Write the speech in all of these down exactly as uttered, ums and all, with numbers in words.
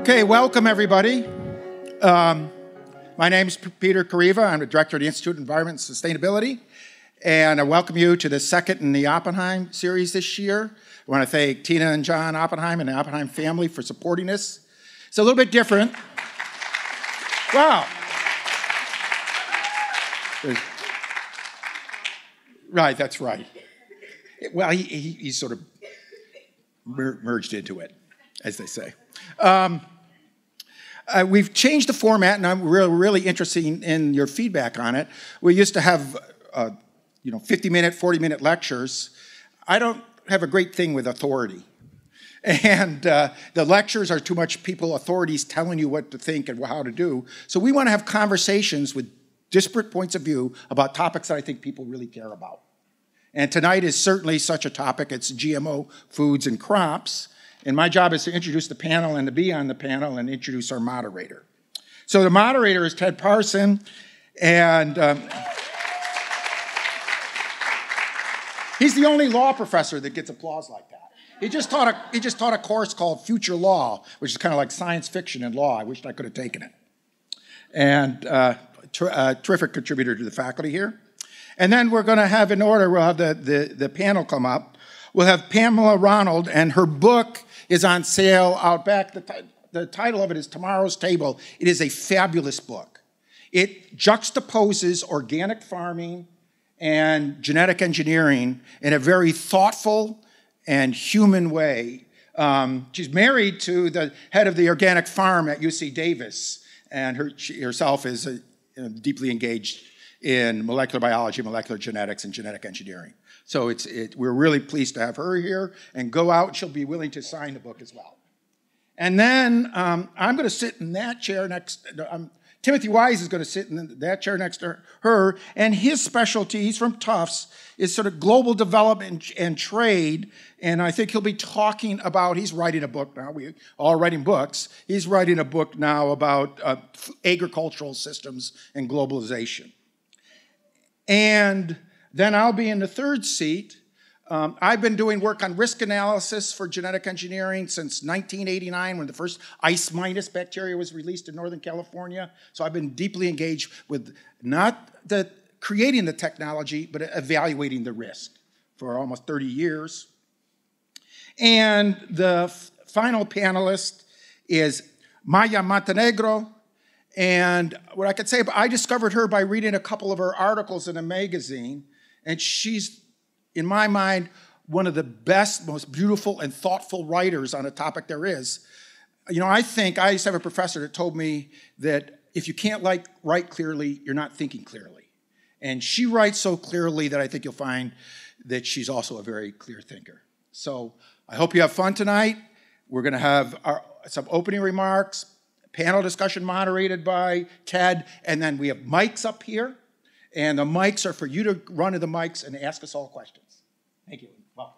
Okay, welcome everybody. Um, my name is Peter Kareiva. I'm the director of the Institute of Environment and Sustainability, and I welcome you to the second in the Oppenheim series this year. I want to thank Tina and John Oppenheim and the Oppenheim family for supporting this. It's a little bit different. Wow. Right, that's right. Well, he, he, he sort of mer merged into it, as they say. Um, uh, we've changed the format, and I'm really, really interested in your feedback on it. We used to have, uh, you know, fifty minute, forty minute lectures. I don't have a great thing with authority. And uh, the lectures are too much people, authorities telling you what to think and how to do. So we want to have conversations with disparate points of view about topics that I think people really care about. And tonight is certainly such a topic. It's G M O foods and crops. And my job is to introduce the panel and to be on the panel and introduce our moderator. So the moderator is Ted Parson, and um, he's the only law professor that gets applause like that. He just taught a, he just taught a course called Future Law, which is kind of like science fiction and law. I wished I could have taken it. And uh, ter a terrific contributor to the faculty here. And then we're going to have, in order, we'll have the, the, the panel come up. We'll have Pamela Ronald, and her book is on sale out back. The, the title of it is Tomorrow's Table. It is a fabulous book. It juxtaposes organic farming and genetic engineering in a very thoughtful and human way. Um, she's married to the head of the organic farm at U C Davis, and her, she herself is a, a deeply engaged in molecular biology, molecular genetics, and genetic engineering. So it's, it, we're really pleased to have her here, and go out, she'll be willing to sign the book as well. And then um, I'm gonna sit in that chair next, um, Timothy Wise is gonna sit in that chair next to her, and his specialty, he's from Tufts, is sort of global development and trade, and I think he'll be talking about, he's writing a book now, we all writing books, he's writing a book now about uh, agricultural systems and globalization. And then I'll be in the third seat. Um, I've been doing work on risk analysis for genetic engineering since nineteen eighty-nine, when the first ice minus bacteria was released in Northern California. So I've been deeply engaged with not the creating the technology, but evaluating the risk for almost thirty years. And the final panelist is Maywa Montenegro. And what I could say, I discovered her by reading a couple of her articles in a magazine, and she's, in my mind, one of the best, most beautiful and thoughtful writers on a topic there is. You know, I think, I used to have a professor that told me that if you can't like, write clearly, you're not thinking clearly. And she writes so clearly that I think you'll find that she's also a very clear thinker. So I hope you have fun tonight. We're gonna have our, some opening remarks, panel discussion moderated by Ted, and then we have mics up here, and the mics are for you to run to the mics and ask us all questions. Thank you. Welcome.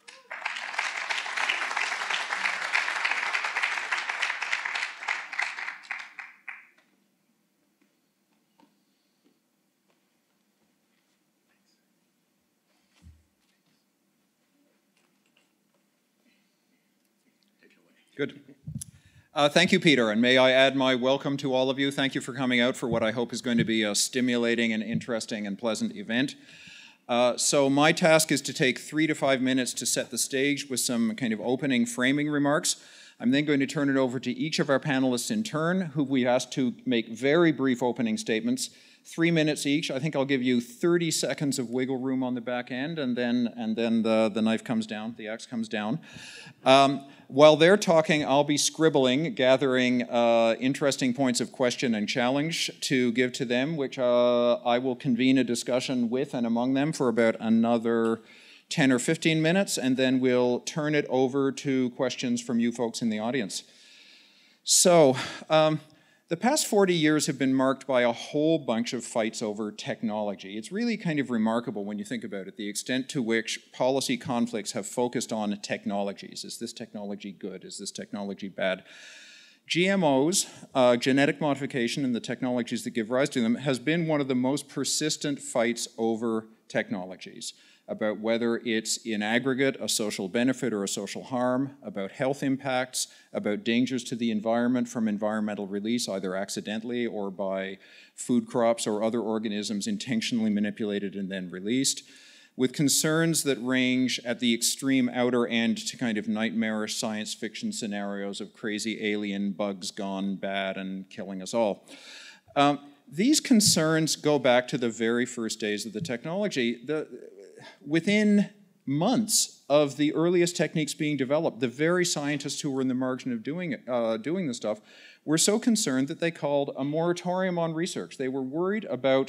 Good. Uh, thank you, Peter, and may I add my welcome to all of you. Thank you for coming out for what I hope is going to be a stimulating and interesting and pleasant event. Uh, so my task is to take three to five minutes to set the stage with some kind of opening framing remarks. I'm then going to turn it over to each of our panelists in turn, who we asked to make very brief opening statements, three minutes each. I think I'll give you thirty seconds of wiggle room on the back end, and then, and then the, the knife comes down, the axe comes down. Um, While they're talking, I'll be scribbling, gathering uh, interesting points of question and challenge to give to them, which uh, I will convene a discussion with and among them for about another ten or fifteen minutes, and then we'll turn it over to questions from you folks in the audience. So, um, the past forty years have been marked by a whole bunch of fights over technology. It's really kind of remarkable when you think about it, the extent to which policy conflicts have focused on technologies. Is this technology good? Is this technology bad? G M Os, uh, genetic modification, and the technologies that give rise to them has been one of the most persistent fights over technologies, about whether it's in aggregate a social benefit or a social harm, about health impacts, about dangers to the environment from environmental release, either accidentally or by food crops or other organisms intentionally manipulated and then released, with concerns that range at the extreme outer end to kind of nightmarish science fiction scenarios of crazy alien bugs gone bad and killing us all. Um, these concerns go back to the very first days of the technology. The, within months of the earliest techniques being developed, the very scientists who were in the margin of doing, it, uh, doing this stuff were so concerned that they called a moratorium on research. They were worried about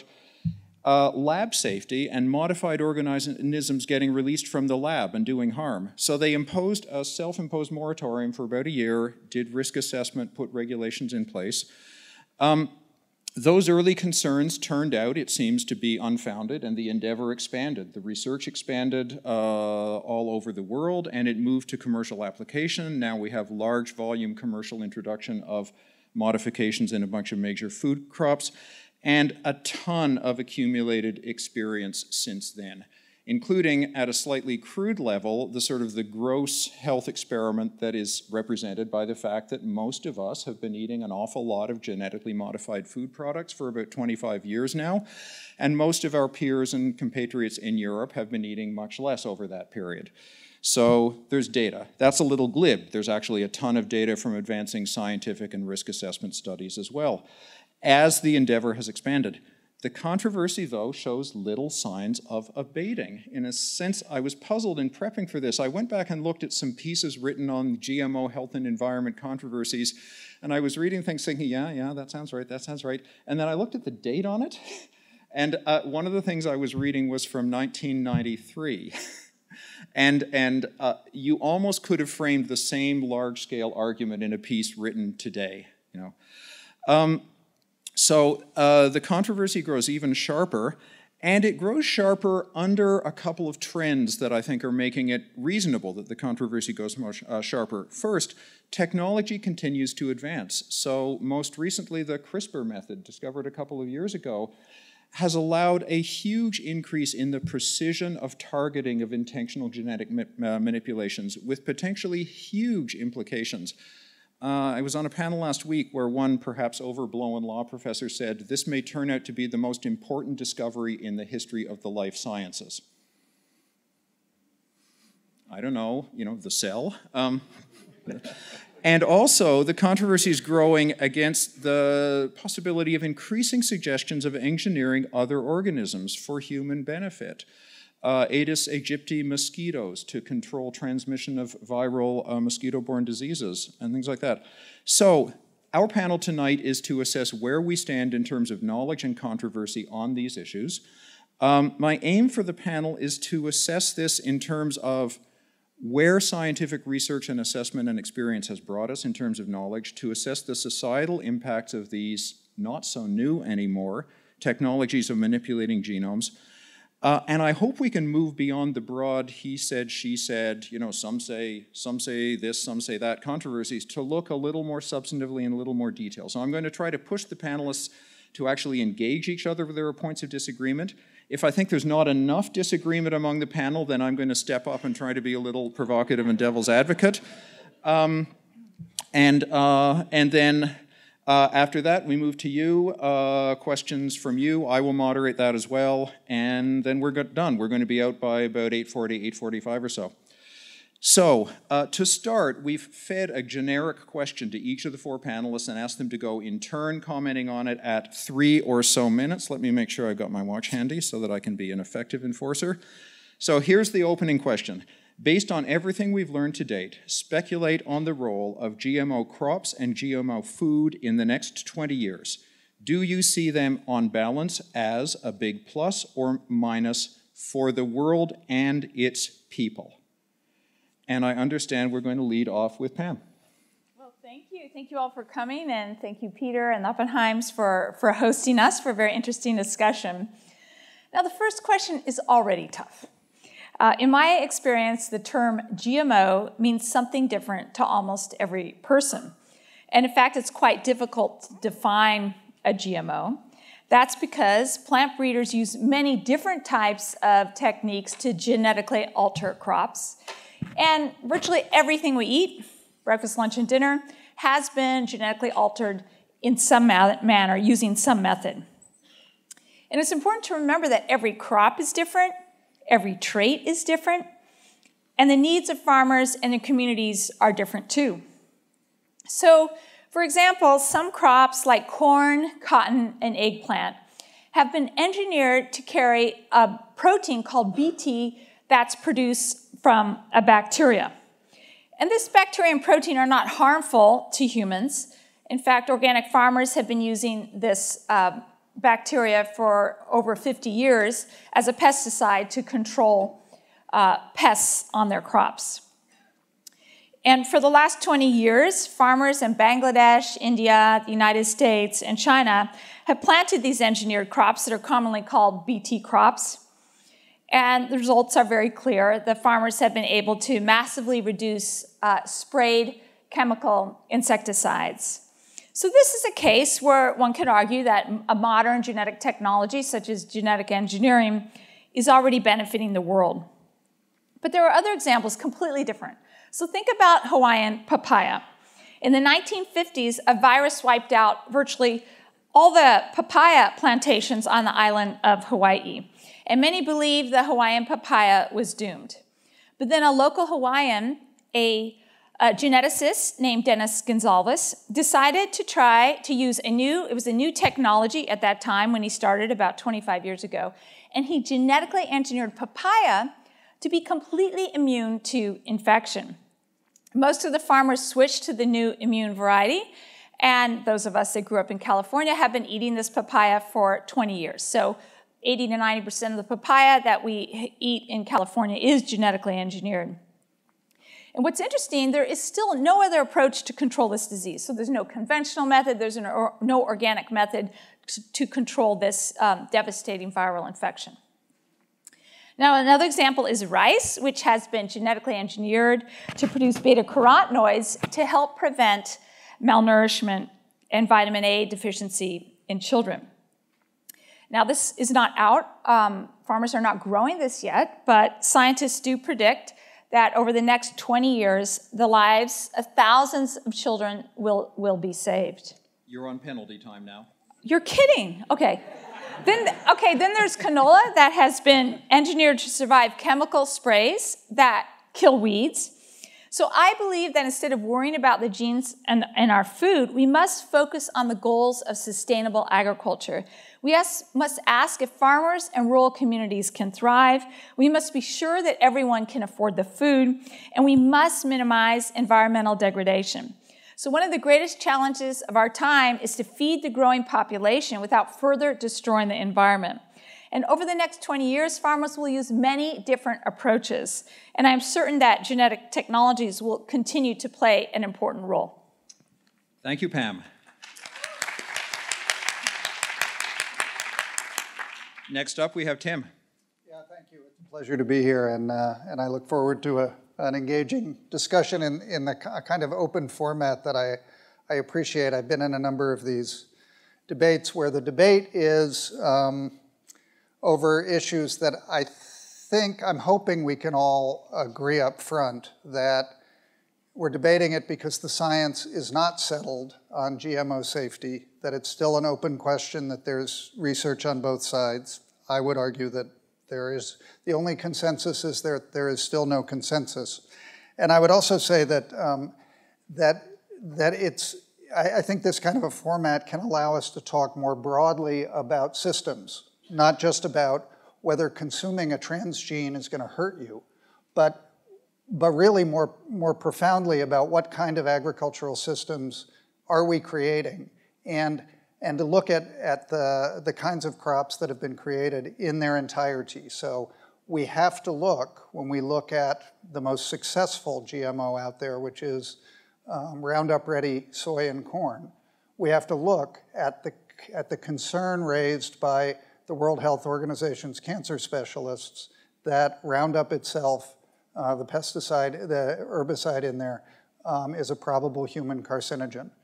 Uh, lab safety and modified organisms getting released from the lab and doing harm. So they imposed a self-imposed moratorium for about a year, did risk assessment, put regulations in place. Um, those early concerns turned out, it seems, to be unfounded, and the endeavor expanded. The research expanded uh, all over the world, and it moved to commercial application. Now we have large volume commercial introduction of modifications in a bunch of major food crops, and a ton of accumulated experience since then, including at a slightly crude level, the sort of the gross health experiment that is represented by the fact that most of us have been eating an awful lot of genetically modified food products for about twenty-five years now, and most of our peers and compatriots in Europe have been eating much less over that period. So there's data. That's a little glib. There's actually a ton of data from advancing scientific and risk assessment studies as well, as the endeavor has expanded. The controversy, though, shows little signs of abating. In a sense, I was puzzled in prepping for this. I went back and looked at some pieces written on G M O health and environment controversies, and I was reading things thinking, yeah, yeah, that sounds right, that sounds right. And then I looked at the date on it, and uh, one of the things I was reading was from nineteen ninety-three. And, and uh, you almost could have framed the same large-scale argument in a piece written today, you know. Um, So uh, the controversy grows even sharper, and it grows sharper under a couple of trends that I think are making it reasonable that the controversy goes much uh, sharper. First, technology continues to advance. So most recently, the CRISPR method, discovered a couple of years ago, has allowed a huge increase in the precision of targeting of intentional genetic ma uh, manipulations with potentially huge implications. Uh, I was on a panel last week where one perhaps overblown law professor said, this may turn out to be the most important discovery in the history of the life sciences. I don't know, you know, the cell. Um, and also, the controversy is growing against the possibility of increasing suggestions of engineering other organisms for human benefit. Uh, Aedes aegypti mosquitoes to control transmission of viral uh, mosquito-borne diseases and things like that. So our panel tonight is to assess where we stand in terms of knowledge and controversy on these issues. Um, my aim for the panel is to assess this in terms of where scientific research and assessment and experience has brought us in terms of knowledge, to assess the societal impacts of these not so new anymore technologies of manipulating genomes. Uh, and I hope we can move beyond the broad he said, she said, you know, some say, some say this, some say that controversies to look a little more substantively in a little more detail. So I'm going to try to push the panelists to actually engage each other where there are points of disagreement. If I think there's not enough disagreement among the panel, then I'm going to step up and try to be a little provocative and devil's advocate. Um, and, uh, and then Uh, after that, we move to you, uh, questions from you. I will moderate that as well, and then we're done. We're going to be out by about eight forty, eight forty-five or so. So, uh, to start, we've fed a generic question to each of the four panelists and asked them to go in turn, commenting on it at three or so minutes. Let me make sure I've got my watch handy so that I can be an effective enforcer. So here's the opening question. Based on everything we've learned to date, speculate on the role of G M O crops and G M O food in the next twenty years. Do you see them on balance as a big plus or minus for the world and its people? And I understand we're going to lead off with Pam. Well, thank you. Thank you all for coming, and thank you, Peter and the Oppenheims, for, for hosting us for a very interesting discussion. Now, the first question is already tough. Uh, in my experience, the term G M O means something different to almost every person. And in fact, it's quite difficult to define a G M O. That's because plant breeders use many different types of techniques to genetically alter crops. And virtually everything we eat, breakfast, lunch, and dinner, has been genetically altered in some manner using some method. And it's important to remember that every crop is different, every trait is different, and the needs of farmers and their communities are different too. So, for example, some crops like corn, cotton, and eggplant have been engineered to carry a protein called B T that's produced from a bacteria. And this bacteria and protein are not harmful to humans. In fact, organic farmers have been using this uh, bacteria for over fifty years as a pesticide to control uh, pests on their crops. And for the last twenty years, farmers in Bangladesh, India, the United States, and China have planted these engineered crops that are commonly called B T crops. And the results are very clear. The farmers have been able to massively reduce uh, sprayed chemical insecticides. So this is a case where one could argue that a modern genetic technology, such as genetic engineering, is already benefiting the world. But there are other examples completely different. So think about Hawaiian papaya. In the nineteen fifties, a virus wiped out virtually all the papaya plantations on the island of Hawaii. And many believe the Hawaiian papaya was doomed. But then a local Hawaiian, a, a geneticist named Dennis Gonzalez, decided to try to use a new, it was a new technology at that time when he started about twenty-five years ago, and he genetically engineered papaya to be completely immune to infection. Most of the farmers switched to the new immune variety, and those of us that grew up in California have been eating this papaya for twenty years. So eighty to ninety percent of the papaya that we eat in California is genetically engineered. And what's interesting, there is still no other approach to control this disease. So there's no conventional method, there's no organic method to, to control this um, devastating viral infection. Now, another example is rice, which has been genetically engineered to produce beta-carotenoids to help prevent malnourishment and vitamin A deficiency in children. Now, this is not out. Um, farmers are not growing this yet, but scientists do predict that over the next twenty years, the lives of thousands of children will, will be saved. You're on penalty time now. You're kidding. Okay. Then, okay, then there's canola that has been engineered to survive chemical sprays that kill weeds. So I believe that instead of worrying about the genes and, and our food, we must focus on the goals of sustainable agriculture. We ask, must ask if farmers and rural communities can thrive. We must be sure that everyone can afford the food, and we must minimize environmental degradation. So one of the greatest challenges of our time is to feed the growing population without further destroying the environment. And over the next twenty years, farmers will use many different approaches. And I'm certain that genetic technologies will continue to play an important role. Thank you, Pam. Next up, we have Tim. Yeah, thank you. It's a pleasure to be here, and, uh, and I look forward to a an engaging discussion in, in the kind of open format that I, I appreciate. I've been in a number of these debates where the debate is um, over issues that I think, I'm hoping we can all agree up front that we're debating it because the science is not settled on G M O safety, that it's still an open question, that there's research on both sides. I would argue that there is, the only consensus is there, there is still no consensus. And I would also say that, um, that, that it's, I, I think this kind of a format can allow us to talk more broadly about systems, not just about whether consuming a transgene is going to hurt you, but, but really more, more profoundly about what kind of agricultural systems are we creating, and and to look at, at the, the kinds of crops that have been created in their entirety. So we have to look, when we look at the most successful G M O out there, which is um, Roundup-ready soy and corn, we have to look at the, at the concern raised by the World Health Organization's cancer specialists that Roundup itself, uh, the pesticide, the herbicide in there, um, is a probable human carcinogen.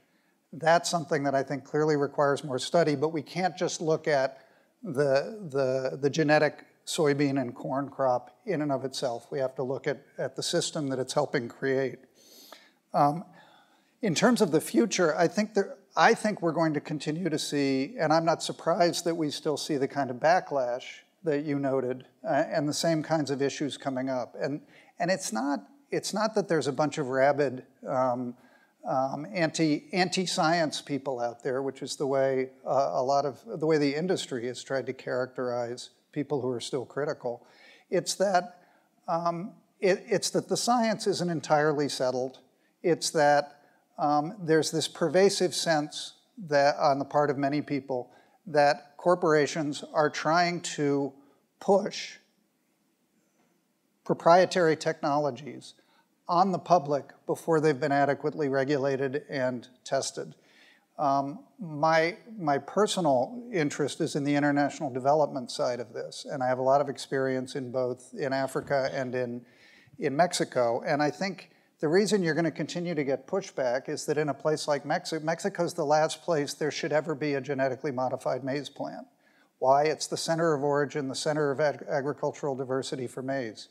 That's something that I think clearly requires more study, but we can't just look at the, the, the genetic soybean and corn crop in and of itself. We have to look at, at the system that it's helping create. Um, in terms of the future, I think, there, I think we're going to continue to see, and I'm not surprised that we still see the kind of backlash that you noted, uh, and the same kinds of issues coming up. And, and it's not, it's not that there's a bunch of rabid um, Um, anti, anti-science people out there, which is the way uh, a lot of, the way the industry has tried to characterize people who are still critical. It's that, um, it, it's that the science isn't entirely settled. It's that um, there's this pervasive sense that on the part of many people that corporations are trying to push proprietary technologies on the public before they've been adequately regulated and tested. Um, my, my personal interest is in the international development side of this, and I have a lot of experience in both in Africa and in, in Mexico. And I think the reason you're going to continue to get pushback is that in a place like Mexico, Mexico's the last place there should ever be a genetically modified maize plant. Why? It's the center of origin, the center of ag agricultural diversity for maize.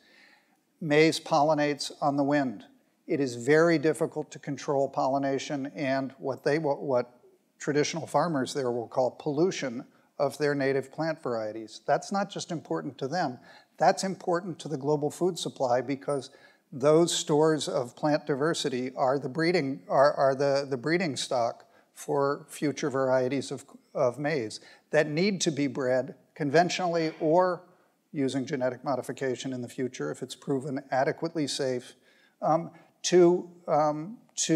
Maize pollinates on the wind. It is very difficult to control pollination and what they what, what traditional farmers there will call pollution of their native plant varieties. That's not just important to them. That's important to the global food supply because those stores of plant diversity are the breeding are, are the, the breeding stock for future varieties of, of maize that need to be bred conventionally or using genetic modification in the future if it's proven adequately safe, um, to, um,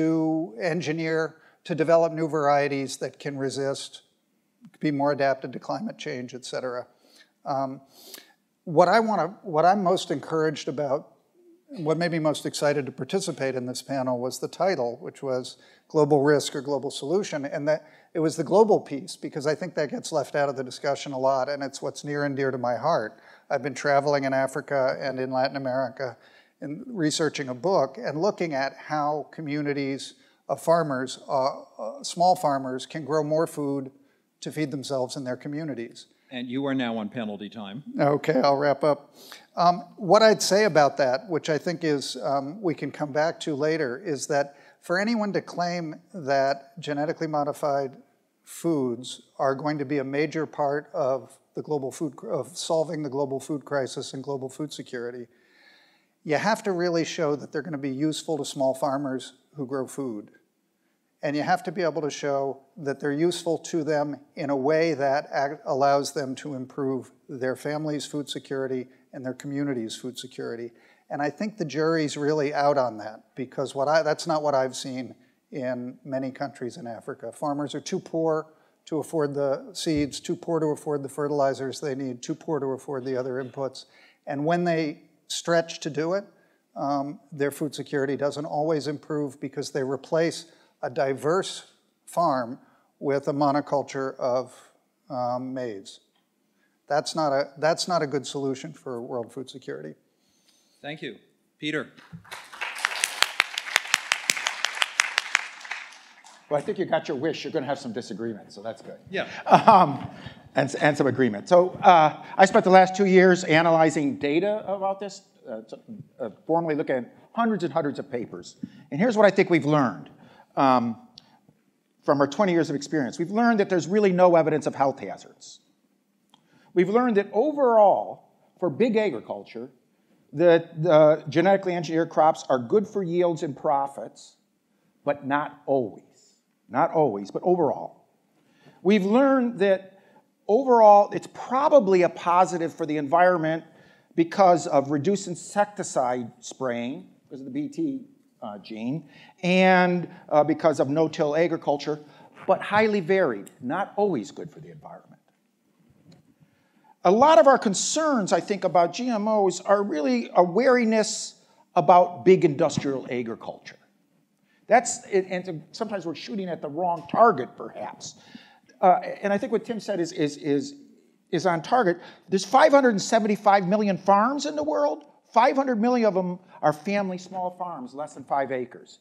to engineer, to develop new varieties that can resist, be more adapted to climate change, et cetera. Um, what I want to, what I'm most encouraged about, what made me most excited to participate in this panel was the title, which was Global Risk or Global Solution, and that it was the global piece, because I think that gets left out of the discussion a lot, and it's what's near and dear to my heart. I've been traveling in Africa and in Latin America and researching a book and looking at how communities of farmers, uh, uh, small farmers, can grow more food to feed themselves and their communities. And you are now on penalty time. Okay, I'll wrap up. Um, what I'd say about that, which I think is um, we can come back to later, is that for anyone to claim that genetically modified foods are going to be a major part of the global food, of solving the global food crisis and global food security, you have to really show that they're going to be useful to small farmers who grow food. And you have to be able to show that they're useful to them in a way that allows them to improve their family's food security and their community's food security. And I think the jury's really out on that, because what I, that's not what I've seen in many countries in Africa. Farmers are too poor to afford the seeds, too poor to afford the fertilizers they need, too poor to afford the other inputs. And when they stretch to do it, um, their food security doesn't always improve because they replace a diverse farm with a monoculture of um, maize. That's not a, that's not a good solution for world food security. Thank you. Peter. Well, I think you got your wish. You're going to have some disagreement, so that's good. Yeah. Um, and, and some agreement. So uh, I spent the last two years analyzing data about this, uh, uh, formally looking at hundreds and hundreds of papers. And here's what I think we've learned um, from our twenty years of experience. We've learned that there's really no evidence of health hazards. We've learned that overall, for big agriculture, that the genetically engineered crops are good for yields and profits, but not always. Not always, but overall. We've learned that overall, it's probably a positive for the environment because of reduced insecticide spraying, because of the B T uh, gene, and uh, because of no-till agriculture, but highly varied, not always good for the environment. A lot of our concerns, I think, about G M Os are really a wariness about big industrial agriculture. That's, and sometimes we're shooting at the wrong target, perhaps. Uh, and I think what Tim said is, is, is, is on target. There's five hundred seventy-five million farms in the world. five hundred million of them are family small farms, less than five acres.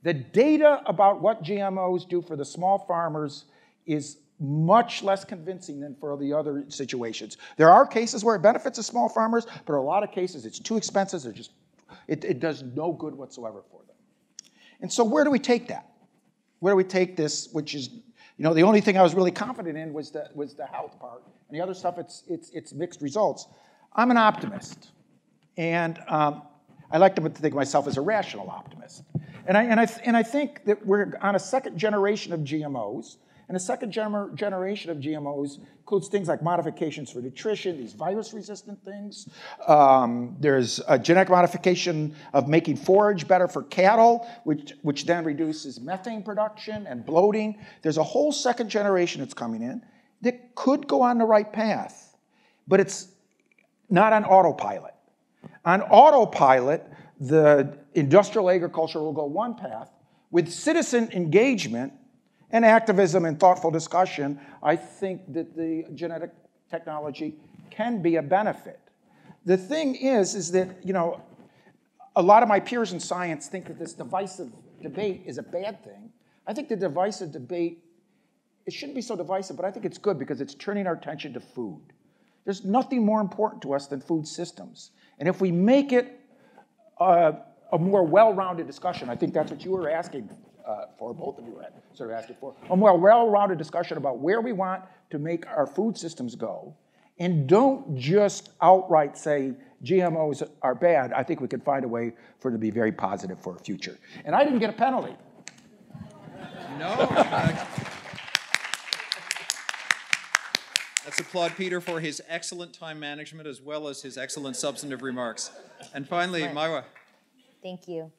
The data about what G M Os do for the small farmers is much less convincing than for the other situations. There are cases where it benefits the small farmers, but in a lot of cases it's too expensive. They're just, it, it does no good whatsoever for them. And so where do we take that? Where do we take this, which is, you know, the only thing I was really confident in was the, was the health part. And the other stuff, it's, it's, it's mixed results. I'm an optimist. And um, I like to think of myself as a rational optimist. And I, and, I, and I think that we're on a second generation of G M Os. And the second gener generation of G M Os includes things like modifications for nutrition, these virus-resistant things. Um, there's a genetic modification of making forage better for cattle, which, which then reduces methane production and bloating. There's a whole second generation that's coming in that could go on the right path, but it's not on autopilot. On autopilot, the industrial agriculture will go one path. With citizen engagement and activism and thoughtful discussion, I think that the genetic technology can be a benefit. The thing is, is that, you know, a lot of my peers in science think that this divisive debate is a bad thing. I think the divisive debate, it shouldn't be so divisive, but I think it's good because it's turning our attention to food. There's nothing more important to us than food systems. And if we make it uh, a more well-rounded discussion, I think that's what you were asking Uh, for both of you were sort of asking for, a more well-rounded discussion about where we want to make our food systems go, and don't just outright say G M Os are bad. I think we could find a way for it to be very positive for our future. And I didn't get a penalty. No. Let's applaud Peter for his excellent time management as well as his excellent substantive remarks. And finally, Maywa. Thank you.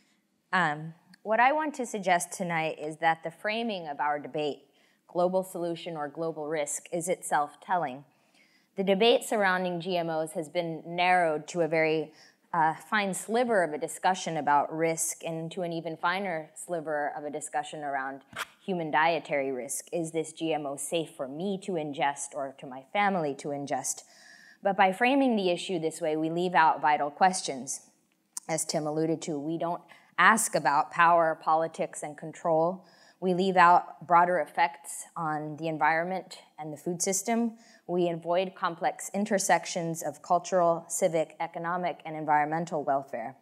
Um, What I want to suggest tonight is that the framing of our debate, global solution or global risk, is itself telling. The debate surrounding G M Os has been narrowed to a very uh, fine sliver of a discussion about risk and to an even finer sliver of a discussion around human dietary risk. Is this G M O safe for me to ingest or to my family to ingest? But by framing the issue this way, we leave out vital questions. As Tim alluded to, we don't ask about power, politics, and control. We leave out broader effects on the environment and the food system. We avoid complex intersections of cultural, civic, economic, and environmental welfare.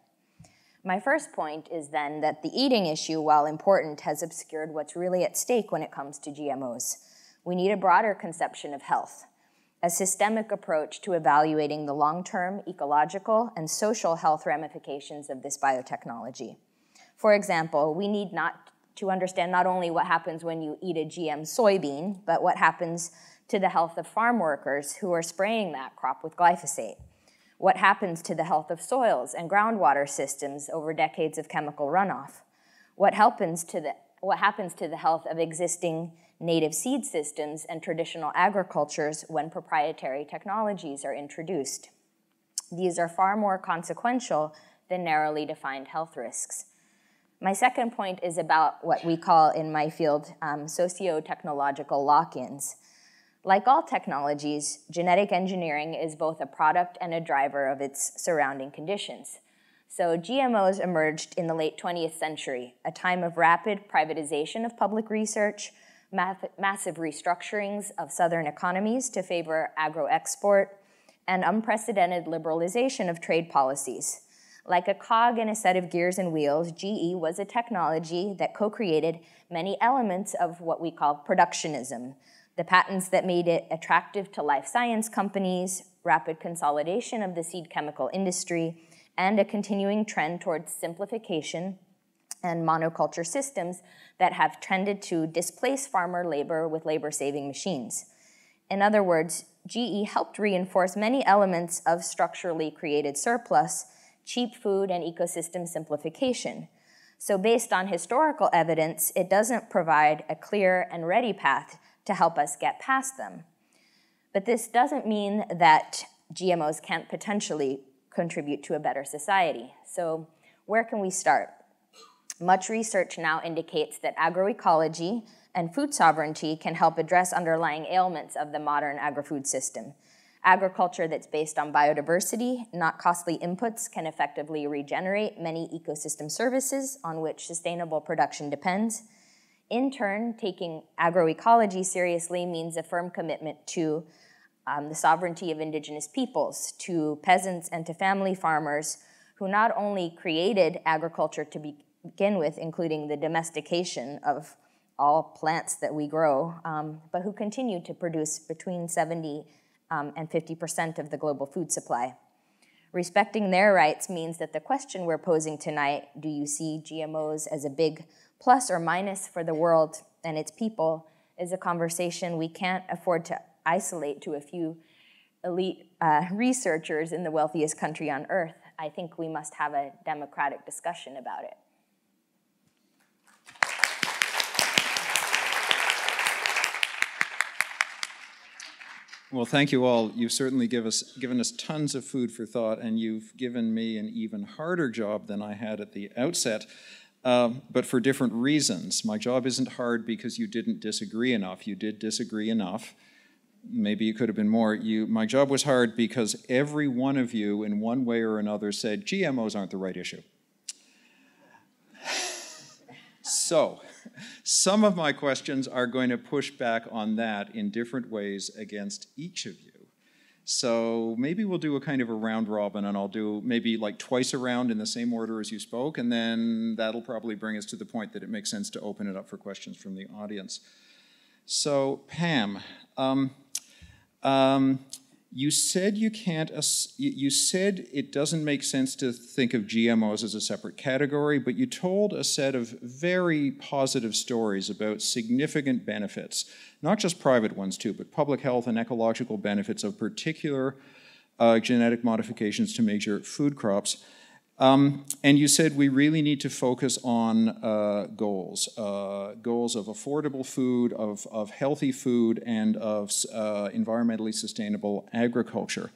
My first point is then that the eating issue, while important, has obscured what's really at stake when it comes to G M Os. We need a broader conception of health, a systemic approach to evaluating the long-term ecological and social health ramifications of this biotechnology. For example, we need not to understand not only what happens when you eat a G M soybean, but what happens to the health of farm workers who are spraying that crop with glyphosate. What happens to the health of soils and groundwater systems over decades of chemical runoff? What happens to the, what happens to the health of existing native seed systems and traditional agricultures when proprietary technologies are introduced? These are far more consequential than narrowly defined health risks. My second point is about what we call in my field um, socio-technological lock-ins. Like all technologies, genetic engineering is both a product and a driver of its surrounding conditions. So G M Os emerged in the late twentieth century, a time of rapid privatization of public research, massive restructurings of southern economies to favor agro-export, and unprecedented liberalization of trade policies. Like a cog in a set of gears and wheels, G E was a technology that co-created many elements of what we call productionism, the patents that made it attractive to life science companies, rapid consolidation of the seed chemical industry, and a continuing trend towards simplification and monoculture systems that have tended to displace farmer labor with labor-saving machines. In other words, G E helped reinforce many elements of structurally created surplus, cheap food, and ecosystem simplification. So based on historical evidence, it doesn't provide a clear and ready path to help us get past them. But this doesn't mean that G M Os can't potentially contribute to a better society. So where can we start? Much research now indicates that agroecology and food sovereignty can help address underlying ailments of the modern agri-food system. Agriculture that's based on biodiversity, not costly inputs, can effectively regenerate many ecosystem services on which sustainable production depends. In turn, taking agroecology seriously means a firm commitment to um, the sovereignty of indigenous peoples, to peasants and to family farmers who not only created agriculture to be begin with, including the domestication of all plants that we grow, um, but who continue to produce between seventy um, and fifty percent of the global food supply. Respecting their rights means that the question we're posing tonight, do you see G M Os as a big plus or minus for the world and its people, is a conversation we can't afford to isolate to a few elite uh, researchers in the wealthiest country on earth. I think we must have a democratic discussion about it. Well, thank you all. You've certainly give us, given us tons of food for thought, and you've given me an even harder job than I had at the outset, uh, but for different reasons. My job isn't hard because you didn't disagree enough. You did disagree enough. Maybe you could have been more. You, my job was hard because every one of you, in one way or another, said G M Os aren't the right issue. So, some of my questions are going to push back on that in different ways against each of you. So maybe we'll do a kind of a round robin, and I'll do maybe like twice around in the same order as you spoke, and then that'll probably bring us to the point that it makes sense to open it up for questions from the audience. So Pam, um, um, you said you can't, you said it doesn't make sense to think of G M Os as a separate category, but you told a set of very positive stories about significant benefits, not just private ones too, but public health and ecological benefits of particular uh, genetic modifications to major food crops. Um, and you said we really need to focus on uh, goals, uh, goals of affordable food, of, of healthy food, and of uh, environmentally sustainable agriculture.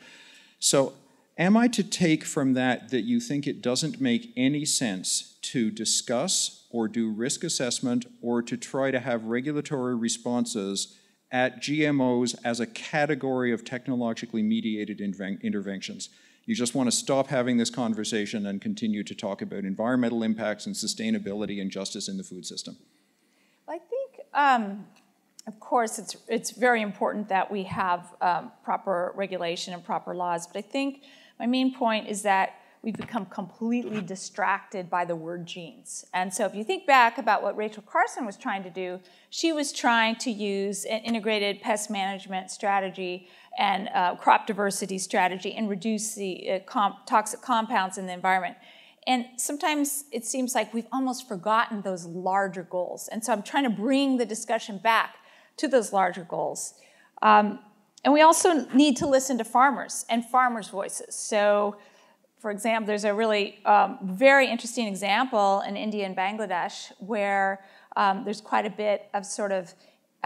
So am I to take from that that you think it doesn't make any sense to discuss or do risk assessment or to try to have regulatory responses at G M Os as a category of technologically mediated interventions? You just want to stop having this conversation and continue to talk about environmental impacts and sustainability and justice in the food system? I think, um, of course, it's, it's very important that we have um, proper regulation and proper laws, but I think my main point is that we've become completely distracted by the word genes. And so if you think back about what Rachel Carson was trying to do, she was trying to use an integrated pest management strategy and uh, crop diversity strategy and reduce the uh, comp toxic compounds in the environment. And sometimes it seems like we've almost forgotten those larger goals. And so I'm trying to bring the discussion back to those larger goals. Um, and we also need to listen to farmers and farmers' voices. So, for example, there's a really um, very interesting example in India and Bangladesh where um, there's quite a bit of sort of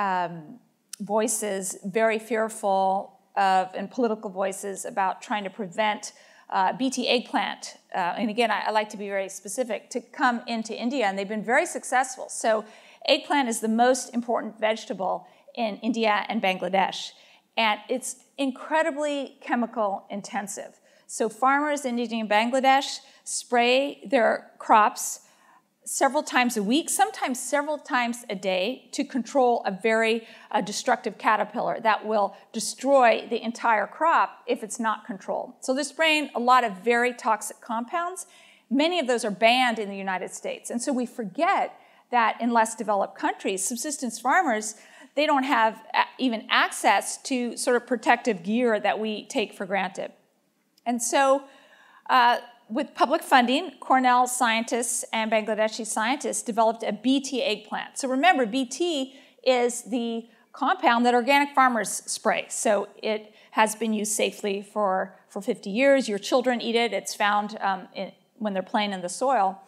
um, voices, very fearful of, and political voices about trying to prevent uh, B T eggplant. Uh, and again, I, I like to be very specific, to come into India, and they've been very successful. So eggplant is the most important vegetable in India and Bangladesh, and it's incredibly chemical intensive. So farmers in India and Bangladesh spray their crops several times a week, sometimes several times a day, to control a very uh, destructive caterpillar that will destroy the entire crop if it's not controlled. So they're spraying a lot of very toxic compounds. Many of those are banned in the United States. And so we forget that in less developed countries, subsistence farmers, they don't have even access to sort of protective gear that we take for granted. And so uh, with public funding, Cornell scientists and Bangladeshi scientists developed a B T eggplant. So remember, B T is the compound that organic farmers spray. So it has been used safely for, for fifty years. Your children eat it. It's found um, in, when they're playing in the soil.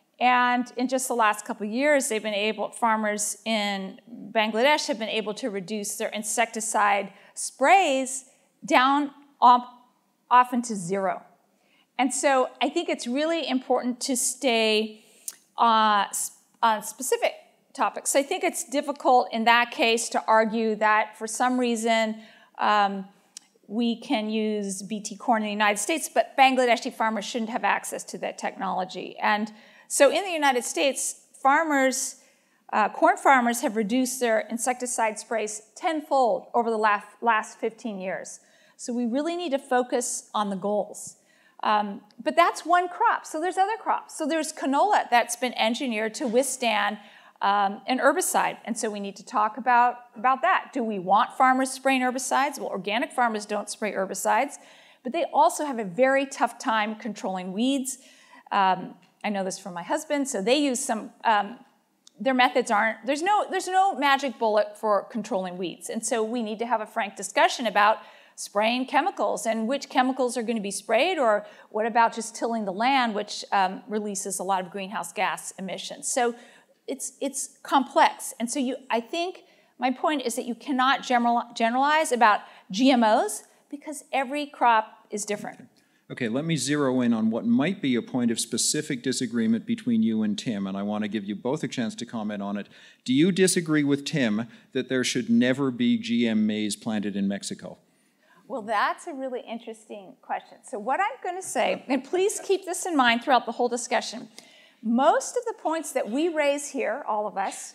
And in just the last couple of years, they've been able, farmers in Bangladesh have been able to reduce their insecticide sprays down off, often to zero. And so I think it's really important to stay uh, on specific topics. So I think it's difficult in that case to argue that for some reason um, we can use B T corn in the United States, but Bangladeshi farmers shouldn't have access to that technology. And so in the United States, farmers, uh, corn farmers have reduced their insecticide sprays tenfold over the last, last fifteen years. So we really need to focus on the goals. Um, but that's one crop, so there's other crops. So there's canola that's been engineered to withstand Um, an herbicide, and so we need to talk about, about that. Do we want farmers spraying herbicides? Well, organic farmers don't spray herbicides, but they also have a very tough time controlling weeds. Um, I know this from my husband, so they use some, um, their methods aren't, there's no, there's no magic bullet for controlling weeds, and so we need to have a frank discussion about spraying chemicals and which chemicals are going to be sprayed, or what about just tilling the land, which um, releases a lot of greenhouse gas emissions. So It's, it's complex. And so you, I think my point is that you cannot general, generalize about G M Os because every crop is different. Okay, let me zero in on what might be a point of specific disagreement between you and Tim, and I want to give you both a chance to comment on it. Do you disagree with Tim that there should never be G M maize planted in Mexico? Well, that's a really interesting question. So what I'm going to say, and please keep this in mind throughout the whole discussion, most of the points that we raise here, all of us,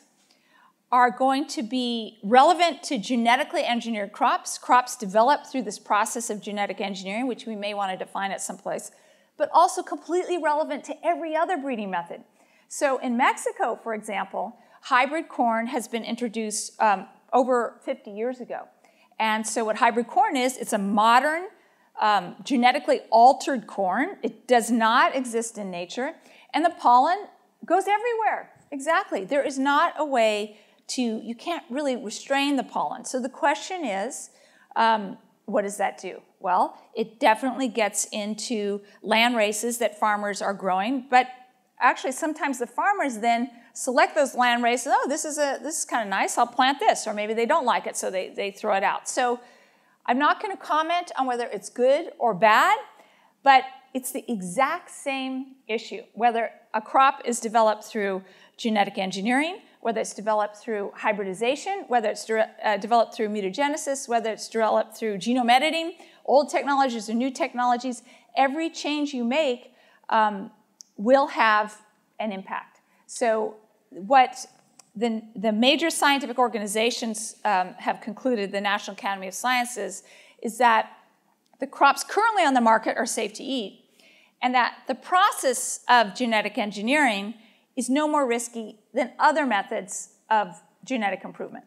are going to be relevant to genetically engineered crops, crops developed through this process of genetic engineering, which we may want to define at some place, but also completely relevant to every other breeding method. So in Mexico, for example, hybrid corn has been introduced um, over fifty years ago. And so what hybrid corn is, it's a modern, um, genetically altered corn. It does not exist in nature. And the pollen goes everywhere. Exactly. There is not a way to, you can't really restrain the pollen. So the question is, um, what does that do? Well, it definitely gets into land races that farmers are growing, but actually sometimes the farmers then select those land races. Oh, this is, a, this is kind of nice, I'll plant this. Or maybe they don't like it, so they, they throw it out. So I'm not going to comment on whether it's good or bad, but it's the exact same issue, whether a crop is developed through genetic engineering, whether it's developed through hybridization, whether it's de uh, developed through mutagenesis, whether it's developed through genome editing, old technologies or new technologies. Every change you make um, will have an impact. So what the, the major scientific organizations um, have concluded, the National Academy of Sciences, is that the crops currently on the market are safe to eat, and that the process of genetic engineering is no more risky than other methods of genetic improvement.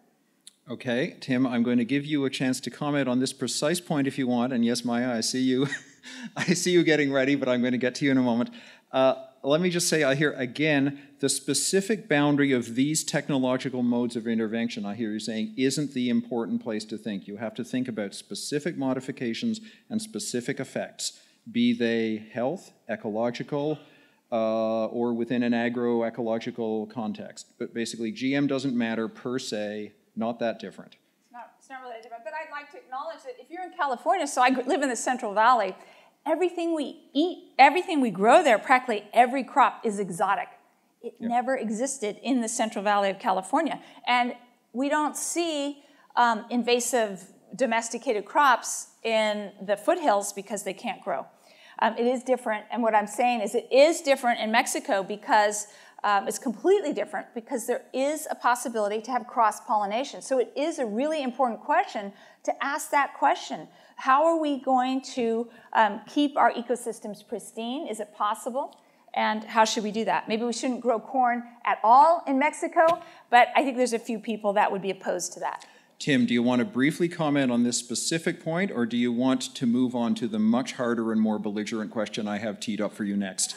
Okay, Tim, I'm going to give you a chance to comment on this precise point if you want. And yes, Maya, I see you. I see you getting ready, but I'm going to get to you in a moment. Uh, let me just say, I hear again, the specific boundary of these technological modes of intervention, I hear you saying, isn't the important place to think. You have to think about specific modifications and specific effects, be they health, ecological, uh, or within an agroecological context. But basically, G M doesn't matter per se, not that different. It's not, it's not really that different, but I'd like to acknowledge that if you're in California, so I live in the Central Valley, everything we eat, everything we grow there, practically every crop is exotic. It yep. never existed in the Central Valley of California. And we don't see um, invasive domesticated crops in the foothills because they can't grow. Um, it is different, and what I'm saying is it is different in Mexico because um, it's completely different because there is a possibility to have cross-pollination. So it is a really important question to ask that question. How are we going to um, keep our ecosystems pristine? Is it possible? And how should we do that? Maybe we shouldn't grow corn at all in Mexico, but I think there's a few people that would be opposed to that. Tim, do you want to briefly comment on this specific point, or do you want to move on to the much harder and more belligerent question I have teed up for you next?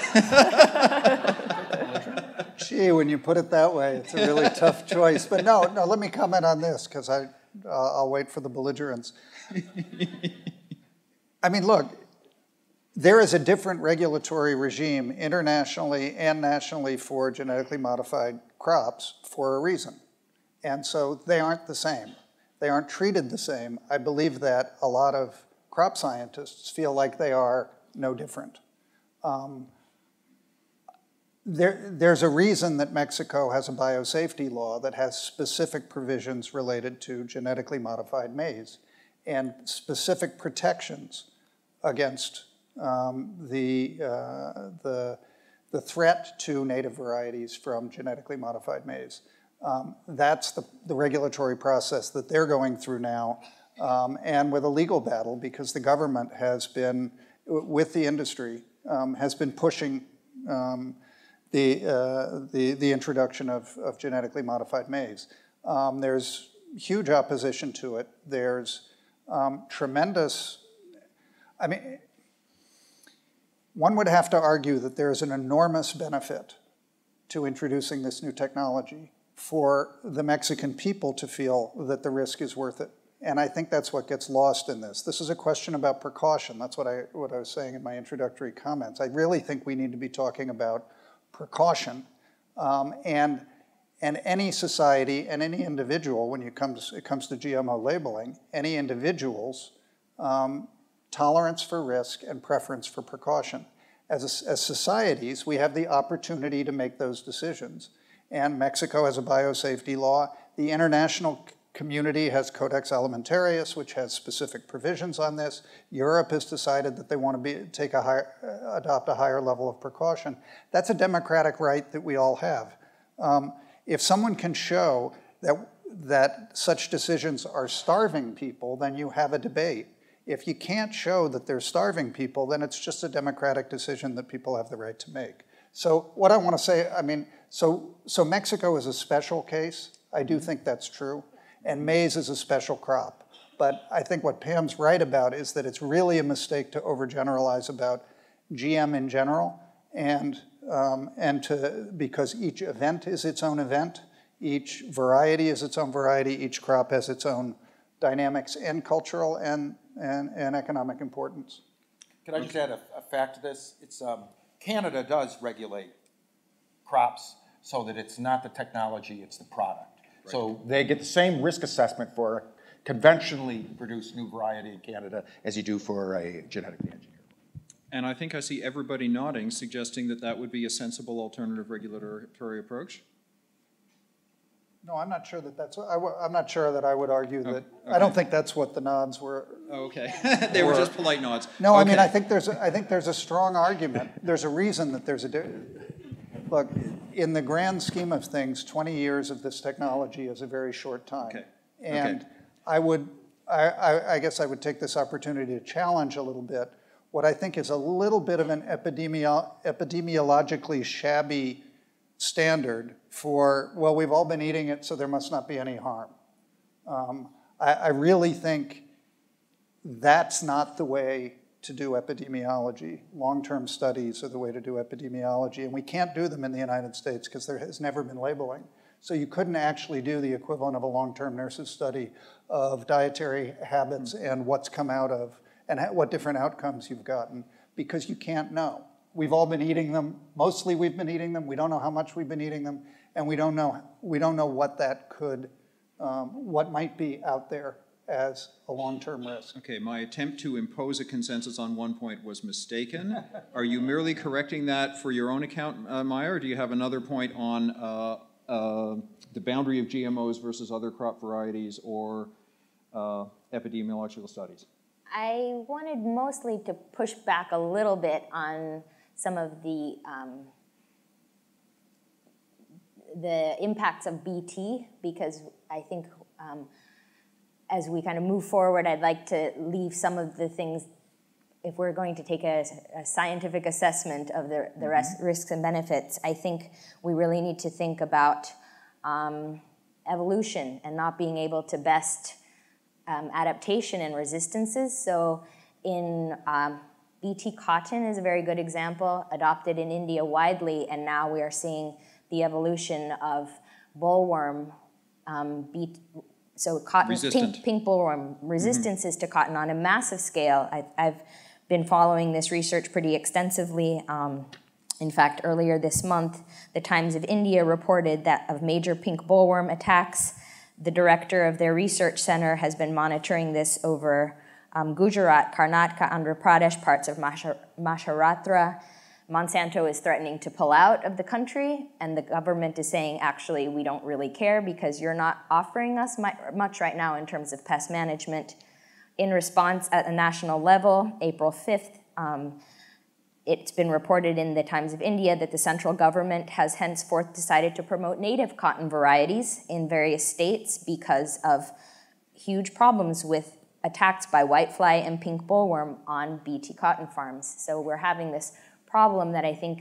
Gee, when you put it that way, it's a really tough choice. But no, no, let me comment on this, because I, uh, I'll wait for the belligerence. I mean, look, there is a different regulatory regime internationally and nationally for genetically modified crops for a reason. And so they aren't the same. They aren't treated the same. I believe that a lot of crop scientists feel like they are no different. Um, there, there's a reason that Mexico has a biosafety law that has specific provisions related to genetically modified maize. and specific protections against um, the, uh, the, the threat to native varieties from genetically modified maize. Um, that's the, the regulatory process that they're going through now, um, and with a legal battle, because the government has been, with the industry, um, has been pushing um, the, uh, the, the introduction of, of genetically modified maize. Um, there's huge opposition to it. There's um, tremendous, I mean, one would have to argue that there is an enormous benefit to introducing this new technology for the Mexican people to feel that the risk is worth it. And I think that's what gets lost in this. This is a question about precaution. That's what I, what I was saying in my introductory comments. I really think we need to be talking about precaution. Um, and, and any society and any individual, when it comes, it comes to G M O labeling, any individual's um, tolerance for risk and preference for precaution. As, a, as societies, we have the opportunity to make those decisions. And Mexico has a biosafety law. The international community has Codex Alimentarius, which has specific provisions on this. Europe has decided that they want to be, take a higher, uh, adopt a higher level of precaution. That's a democratic right that we all have. Um, if someone can show that, that such decisions are starving people, then you have a debate. If you can't show that they're starving people, then it's just a democratic decision that people have the right to make. So what I want to say, I mean, so, so Mexico is a special case. I do think that's true. And maize is a special crop. But I think what Pam's right about is that it's really a mistake to overgeneralize about G M in general, and, um, and to, because each event is its own event, each variety is its own variety, each crop has its own dynamics and cultural and, and, and economic importance. Could I just add a, a fact to this? It's, um, Canada does regulate crops so that it's not the technology, it's the product. Right. So they get the same risk assessment for a conventionally produced new variety in Canada as you do for a genetically engineered. And I think I see everybody nodding, suggesting that that would be a sensible alternative regulatory approach. No, I'm not sure that that's, I w I'm not sure that I would argue that, oh, okay. I don't think that's what the nods were. Oh, okay, they were, were just polite nods. No, okay. I mean, I think there's a, I think there's a strong argument. There's a reason that there's a, look, in the grand scheme of things, twenty years of this technology is a very short time. Okay. And okay. I would, I, I, I guess I would take this opportunity to challenge a little bit what I think is a little bit of an epidemio epidemiologically shabby standard for, well, we've all been eating it, so there must not be any harm. Um, I, I really think that's not the way to do epidemiology. Long-term studies are the way to do epidemiology, and we can't do them in the United States because there has never been labeling. So you couldn't actually do the equivalent of a long-term nurses study of dietary habits and what's come out of, and what different outcomes you've gotten, because you can't know. We've all been eating them. Mostly we've been eating them. We don't know how much we've been eating them, and we don't know, we don't know what that could, um, what might be out there as a long-term risk. Okay, my attempt to impose a consensus on one point was mistaken. Are you merely correcting that for your own account, uh, Maya, or do you have another point on uh, uh, the boundary of G M Os versus other crop varieties or uh, epidemiological studies? I wanted mostly to push back a little bit on some of the um, the impacts of B T, because I think um, as we kind of move forward, I'd like to leave some of the things, if we're going to take a, a scientific assessment of the, the mm-hmm. risks and benefits, I think we really need to think about um, evolution and not being able to best um, adaptation and resistances. So in um, B T cotton is a very good example, adopted in India widely, and now we are seeing the evolution of bollworm, um, beet, so cotton, pink, pink bollworm resistances mm-hmm. to cotton on a massive scale. I've, I've been following this research pretty extensively. Um, in fact, earlier this month, the Times of India reported that of major pink bollworm attacks. The director of their research center has been monitoring this over um, Gujarat, Karnataka, Andhra Pradesh, parts of Maharashtra. Monsanto is threatening to pull out of the country, and the government is saying, actually, we don't really care because you're not offering us much right now in terms of pest management. In response at a national level, April fifth, um, it's been reported in the Times of India that the central government has henceforth decided to promote native cotton varieties in various states because of huge problems with attacks by whitefly and pink bollworm on B T cotton farms. So we're having this problem that I think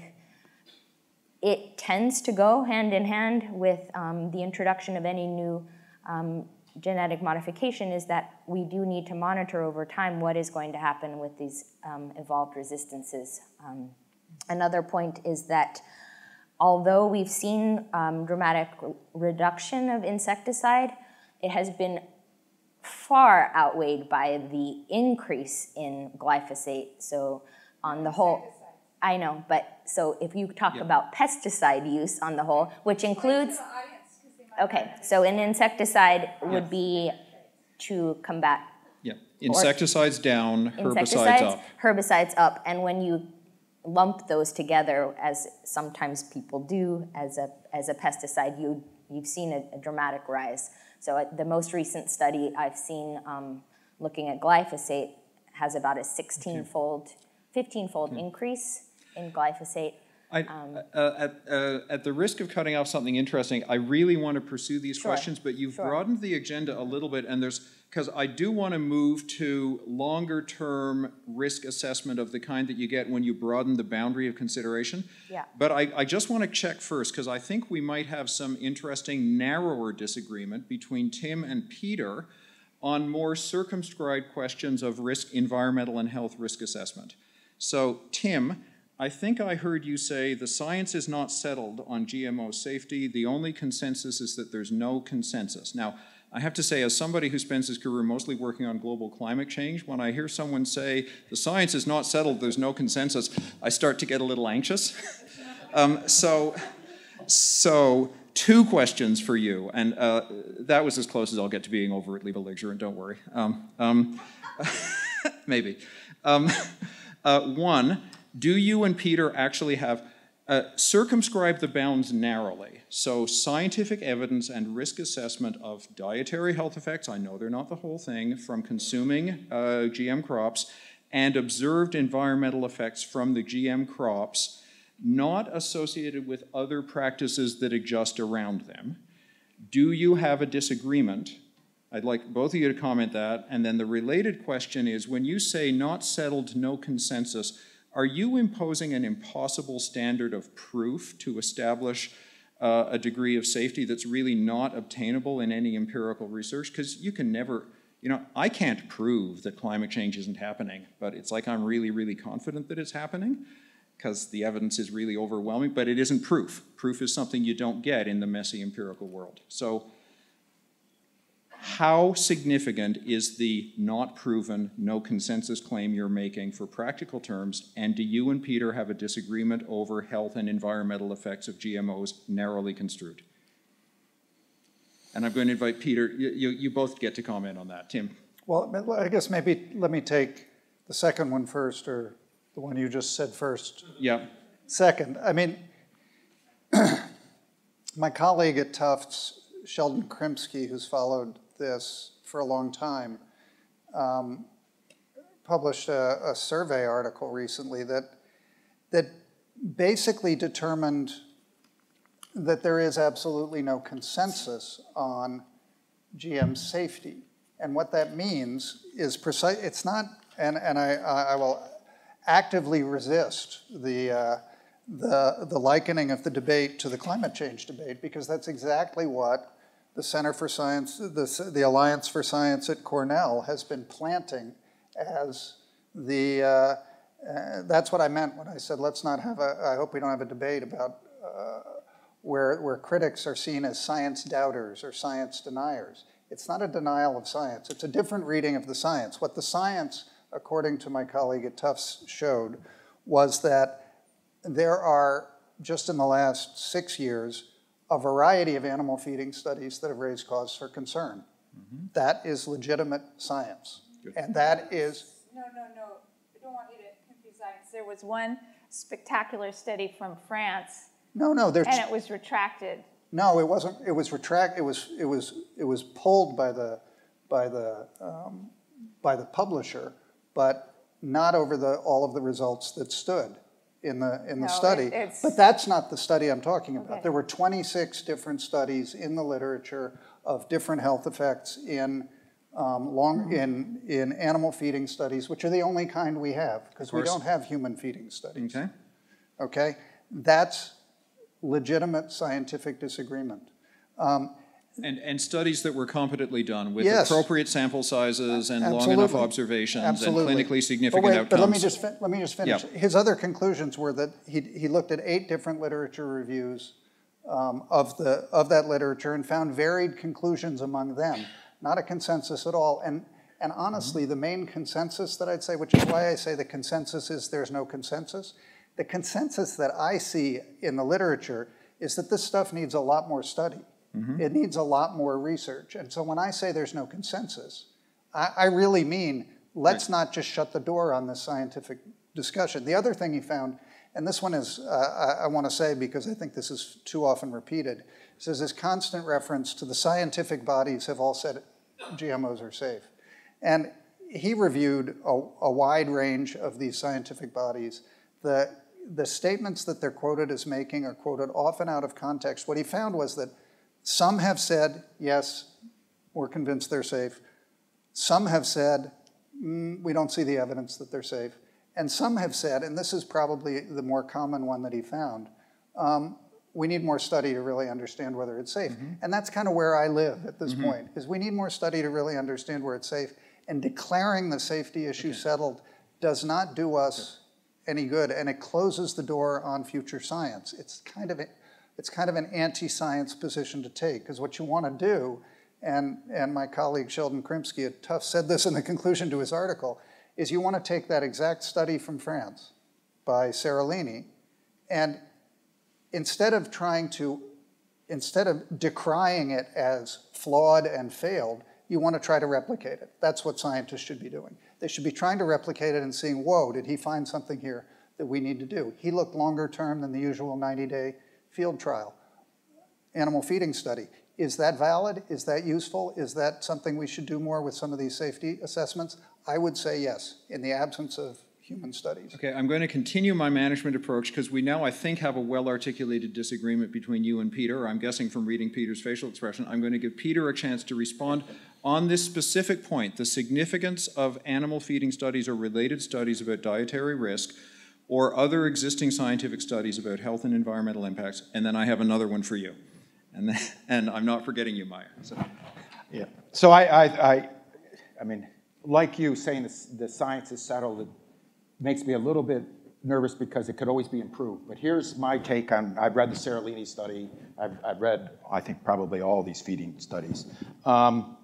it tends to go hand in hand with um, the introduction of any new um, genetic modification, is that we do need to monitor over time what is going to happen with these um, evolved resistances. Um, another point is that although we've seen um, dramatic reduction of insecticide, it has been far outweighed by the increase in glyphosate. So on the whole, I know, but so if you talk Yep. about pesticide use on the whole, which includes, okay, so an insecticide would be to combat. Yeah, insecticides down, herbicides Insecticides, up. herbicides up, and when you lump those together, as sometimes people do, as a as a pesticide, you you've seen a, a dramatic rise. So uh, the most recent study I've seen um, looking at glyphosate has about a sixteen-fold, fifteen-fold okay. increase in glyphosate. I, um, uh, at, uh, at the risk of cutting off something interesting, I really want to pursue these sure, questions, but you've sure. broadened the agenda a little bit, and there's, because I do want to move to longer-term risk assessment of the kind that you get when you broaden the boundary of consideration. Yeah. But I, I just want to check first, because I think we might have some interesting, narrower disagreement between Tim and Peter on more circumscribed questions of risk, environmental and health risk assessment. So, Tim, I think I heard you say the science is not settled on G M O safety. The only consensus is that there's no consensus. Now, I have to say, as somebody who spends his career mostly working on global climate change, when I hear someone say the science is not settled, there's no consensus, I start to get a little anxious. um, so, so, two questions for you, and uh, that was as close as I'll get to being overtly belligerent, don't worry. Um, um, maybe. Um, uh, one, do you and Peter actually have uh, circumscribed the bounds narrowly? So scientific evidence and risk assessment of dietary health effects, I know they're not the whole thing, from consuming uh, G M crops, and observed environmental effects from the G M crops, not associated with other practices that exist around them. Do you have a disagreement? I'd like both of you to comment that. And then the related question is, when you say not settled, no consensus, are you imposing an impossible standard of proof to establish uh, a degree of safety that's really not obtainable in any empirical research? Because you can never, you know, I can't prove that climate change isn't happening, but it's like I'm really, really confident that it's happening because the evidence is really overwhelming, but it isn't proof. Proof is something you don't get in the messy empirical world. So how significant is the not proven, no consensus claim you're making for practical terms, and do you and Peter have a disagreement over health and environmental effects of G M Os narrowly construed? And I'm going to invite Peter, you, you, you both get to comment on that. Tim. Well, I guess maybe let me take the second one first, or the one you just said first. Yeah. Second, I mean, my colleague at Tufts, Sheldon Krimsky, who's followed this for a long time, um, published a, a survey article recently that, that basically determined that there is absolutely no consensus on G M safety. And what that means is precise, it's not, and, and I, I will actively resist the, uh, the, the likening of the debate to the climate change debate, because that's exactly what the Center for Science, the, the Alliance for Science at Cornell has been planting as the, uh, uh, that's what I meant when I said let's not have a, I hope we don't have a debate about uh, where, where critics are seen as science doubters or science deniers. It's not a denial of science, it's a different reading of the science. What the science, according to my colleague at Tufts, showed was that there are, just in the last six years, a variety of animal feeding studies that have raised cause for concern. Mm-hmm. That is legitimate science. Good. And that is... No, no, no, I don't want you to confuse science. There was one spectacular study from France. No, no, there's... And it was retracted. No, it wasn't, it was retract, it was, it was, it was pulled by the, by the, um, by the publisher, but not over the, all of the results that stood in the, in the No, study. it- it's- But that's not the study I'm talking about. Okay. There were twenty-six different studies in the literature of different health effects in um, long in in animal feeding studies, which are the only kind we have, because we don't have human feeding studies. Okay. Okay, that's legitimate scientific disagreement. Um, And, and studies that were competently done with Yes. appropriate sample sizes and long Absolutely. enough observations Absolutely. and clinically significant but wait, outcomes. But let me just fin- let me just finish. Yeah. His other conclusions were that he he looked at eight different literature reviews um, of the of that literature and found varied conclusions among them, not a consensus at all. And and honestly, mm-hmm. the main consensus that I'd say, which is why I say the consensus is there's no consensus. The consensus that I see in the literature is that this stuff needs a lot more study. Mm-hmm. It needs a lot more research. And so when I say there's no consensus, I, I really mean let's right. not just shut the door on this scientific discussion. The other thing he found, and this one is, uh, I, I want to say because I think this is too often repeated, says this constant reference to the scientific bodies have all said G M Os are safe. And he reviewed a, a wide range of these scientific bodies. The, the statements that they're quoted as making are quoted often out of context. What he found was that some have said, yes, we're convinced they're safe. Some have said, mm, we don't see the evidence that they're safe. And some have said, and this is probably the more common one that he found, um, we need more study to really understand whether it's safe. Mm-hmm. And that's kind of where I live at this mm-hmm. point, is we need more study to really understand where it's safe. And declaring the safety issue okay. settled does not do us okay. any good, and it closes the door on future science. It's kind of a, It's kind of an anti-science position to take, because what you want to do, and, and my colleague Sheldon Krimsky at Tufts said this in the conclusion to his article, is you want to take that exact study from France by Seralini, and instead of trying to, instead of decrying it as flawed and failed, you want to try to replicate it. That's what scientists should be doing. They should be trying to replicate it and seeing, whoa, did he find something here that we need to do? He looked longer term than the usual ninety-day field trial, animal feeding study. Is that valid? Is that useful? Is that something we should do more with some of these safety assessments? I would say yes, in the absence of human studies. Okay, I'm going to continue my management approach because we now, I think, have a well-articulated disagreement between you and Peter. I'm guessing from reading Peter's facial expression. I'm going to give Peter a chance to respond on this specific point, the significance of animal feeding studies or related studies about dietary risk or other existing scientific studies about health and environmental impacts, and then I have another one for you. And then, and I'm not forgetting you, Maya. So. Yeah. So I, I, I, I mean, like you saying this, the science is settled, it makes me a little bit nervous because it could always be improved. But here's my take on, I've read the Seralini study. I've, I've read, I think, probably all these feeding studies. Um,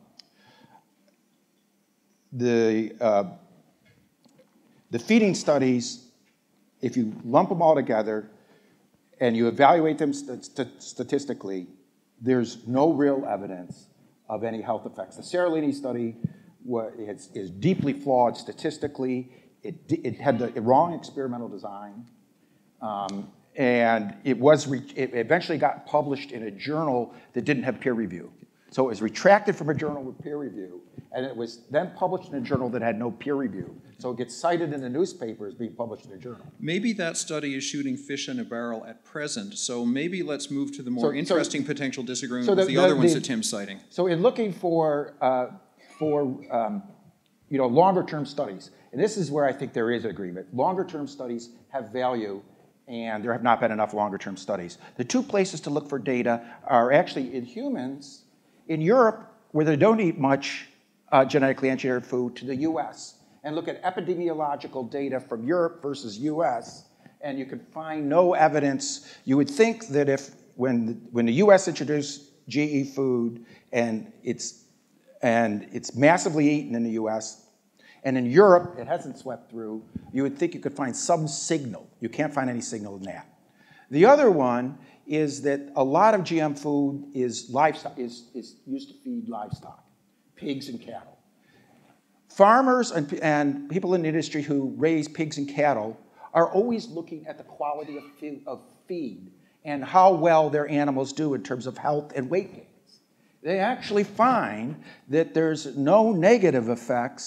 the, uh, the feeding studies, if you lump them all together and you evaluate them st st statistically, there's no real evidence of any health effects. The Seralini study is, is deeply flawed statistically. It, it had the wrong experimental design. Um, and it, was re it eventually got published in a journal that didn't have peer review. So it was retracted from a journal with peer review, and it was then published in a journal that had no peer review. So it gets cited in the newspaper as being published in a journal. Maybe that study is shooting fish in a barrel at present, so maybe let's move to the more so, interesting so, potential disagreement so the, with the, the other ones the, that Tim's citing. So in looking for, uh, for um, you know, longer-term studies, and this is where I think there is agreement, longer-term studies have value, and there have not been enough longer-term studies. The two places to look for data are actually in humans, in Europe, where they don't eat much uh, genetically engineered food, to the U S, and look at epidemiological data from Europe versus U S, and you can find no evidence. You would think that if, when the, when the U S introduced G E food, and it's, and it's massively eaten in the U S, and in Europe, it hasn't swept through, you would think you could find some signal. You can't find any signal in that. The other one is that a lot of G M food is livestock, is, is used to feed livestock, pigs and cattle. Farmers and, and people in the industry who raise pigs and cattle are always looking at the quality of feed, of feed and how well their animals do in terms of health and weight gains. They actually find that there's no negative effects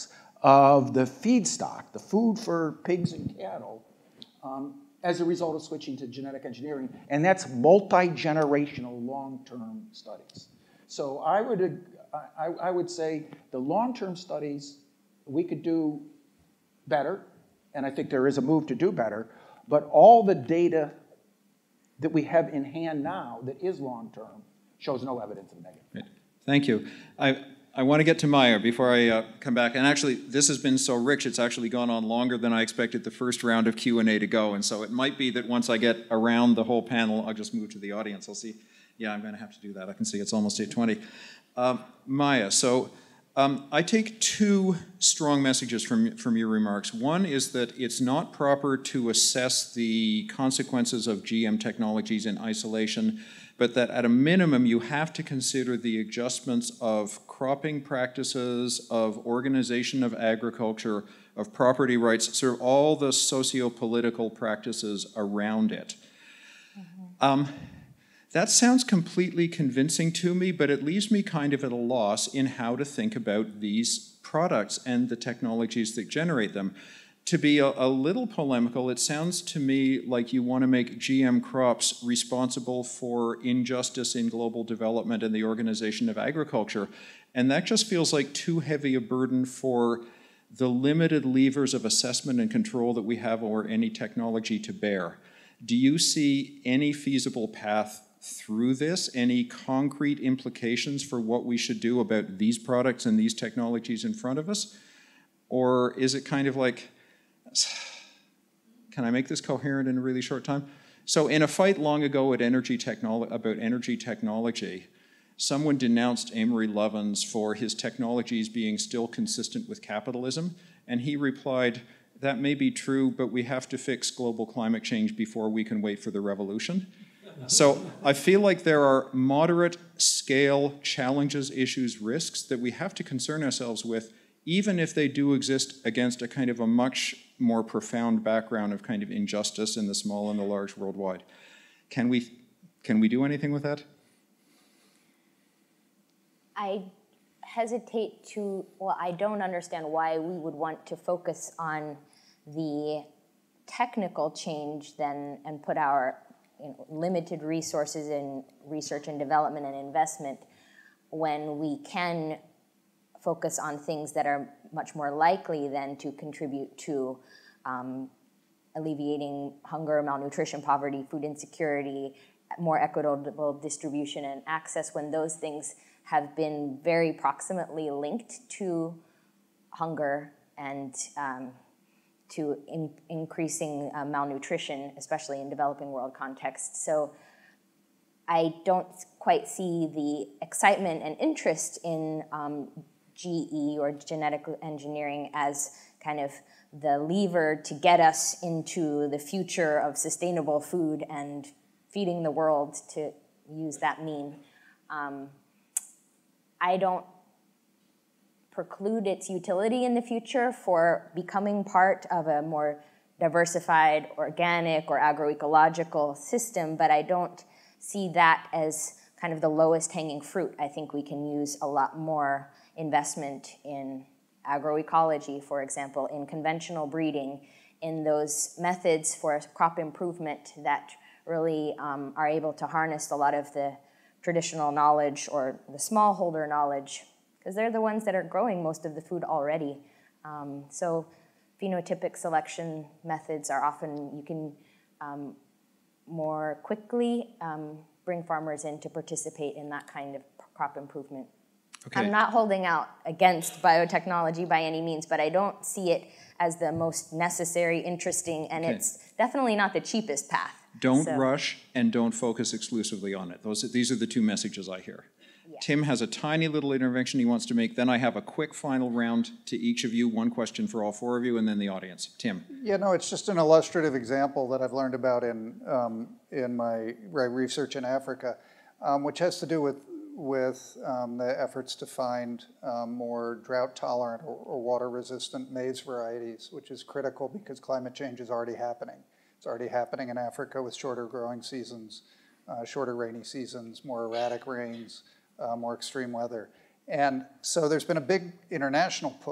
of the feedstock, the food for pigs and cattle, um, as a result of switching to genetic engineering, and that's multi-generational long-term studies. So I would, I, I would say the long-term studies we could do better, and I think there is a move to do better, but all the data that we have in hand now that is long-term shows no evidence of negative. Right. Thank you. I, I want to get to Maywa before I uh, come back. And actually, this has been so rich, it's actually gone on longer than I expected the first round of Q and A to go. And so it might be that once I get around the whole panel, I'll just move to the audience. I'll see. Yeah, I'm going to have to do that. I can see it's almost eight twenty. Um, Maywa, so um, I take two strong messages from, from your remarks. One is that it's not proper to assess the consequences of G M technologies in isolation, but that at a minimum you have to consider the adjustments of cropping practices, of organization of agriculture, of property rights, sort of all the socio-political practices around it. Mm-hmm. um, that sounds completely convincing to me, but it leaves me kind of at a loss in how to think about these products and the technologies that generate them. To be a, a little polemical, it sounds to me like you want to make G M crops responsible for injustice in global development and the organization of agriculture. And that just feels like too heavy a burden for the limited levers of assessment and control that we have over any technology to bear. Do you see any feasible path through this? Any concrete implications for what we should do about these products and these technologies in front of us? Or is it kind of like, can I make this coherent in a really short time? So in a fight long ago at energy technolo- about energy technology, someone denounced Amory Lovins for his technologies being still consistent with capitalism, and he replied, that may be true, but we have to fix global climate change before we can wait for the revolution. So I feel like there are moderate scale challenges, issues, risks that we have to concern ourselves with, even if they do exist against a kind of a much more profound background of kind of injustice in the small and the large worldwide. Can we, can we do anything with that? I hesitate to, well, I don't understand why we would want to focus on the technical change then and put our you know, limited resources in research and development and investment when we can focus on things that are much more likely then to contribute to um, alleviating hunger, malnutrition, poverty, food insecurity, more equitable distribution and access, when those things have been very proximately linked to hunger and um, to in increasing uh, malnutrition, especially in developing world contexts. So I don't quite see the excitement and interest in um, G E or genetic engineering as kind of the lever to get us into the future of sustainable food and feeding the world, to use that meme. Um, I don't preclude its utility in the future for becoming part of a more diversified, organic, or agroecological system, but I don't see that as kind of the lowest hanging fruit. I think we can use a lot more investment in agroecology, for example, in conventional breeding, in those methods for crop improvement that really um, are able to harness a lot of the traditional knowledge or the smallholder knowledge, because they're the ones that are growing most of the food already. Um, so phenotypic selection methods are often, you can um, more quickly um, bring farmers in to participate in that kind of crop improvement. Okay. I'm not holding out against biotechnology by any means, but I don't see it as the most necessary, interesting, and okay. It's definitely not the cheapest path. Don't so. rush and don't focus exclusively on it. Those, these are the two messages I hear. Yeah. Tim has a tiny little intervention he wants to make. Then I have a quick final round to each of you, one question for all four of you, and then the audience. Tim. Yeah, no, it's just an illustrative example that I've learned about in, um, in my research in Africa, um, which has to do with, with um, the efforts to find um, more drought-tolerant or, or water-resistant maize varieties, which is critical because climate change is already happening. It's already happening in Africa with shorter growing seasons, uh, shorter rainy seasons, more erratic rains, uh, more extreme weather. And so there's been a big international push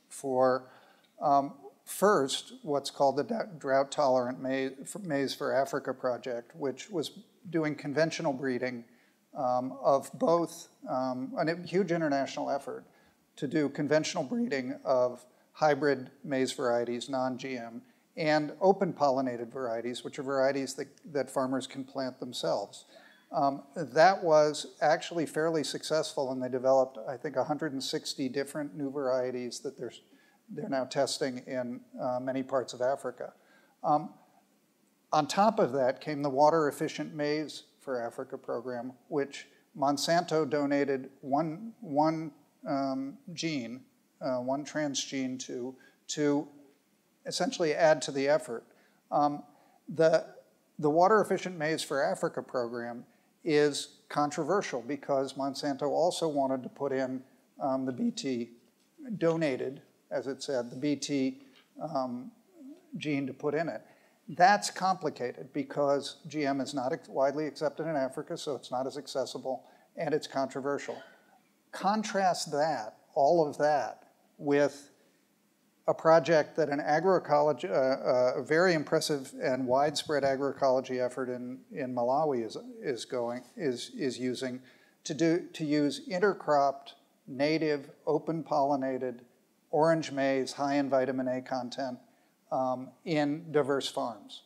for, um, first, what's called the Drought-Tolerant Maize for Africa project, which was doing conventional breeding um, of both, um, a huge international effort to do conventional breeding of hybrid maize varieties, non-G M, and open pollinated varieties, which are varieties that, that farmers can plant themselves. Um, that was actually fairly successful, and they developed, I think, one hundred sixty different new varieties that they're, they're now testing in uh, many parts of Africa. Um, on top of that came the Water Efficient Maize for Africa program, which Monsanto donated one, one um, gene, uh, one transgene to, to essentially add to the effort. Um, the, the Water Efficient Maize for Africa program is controversial because Monsanto also wanted to put in um, the B T, donated, as it said, the B T um, gene to put in it. That's complicated because G M is not widely accepted in Africa, so it's not as accessible, and it's controversial. Contrast that, all of that, with a project that an agroecology, uh, a very impressive and widespread agroecology effort in, in Malawi is, is going, is, is using to do, to use intercropped, native, open pollinated, orange maize, high in vitamin A content um, in diverse farms.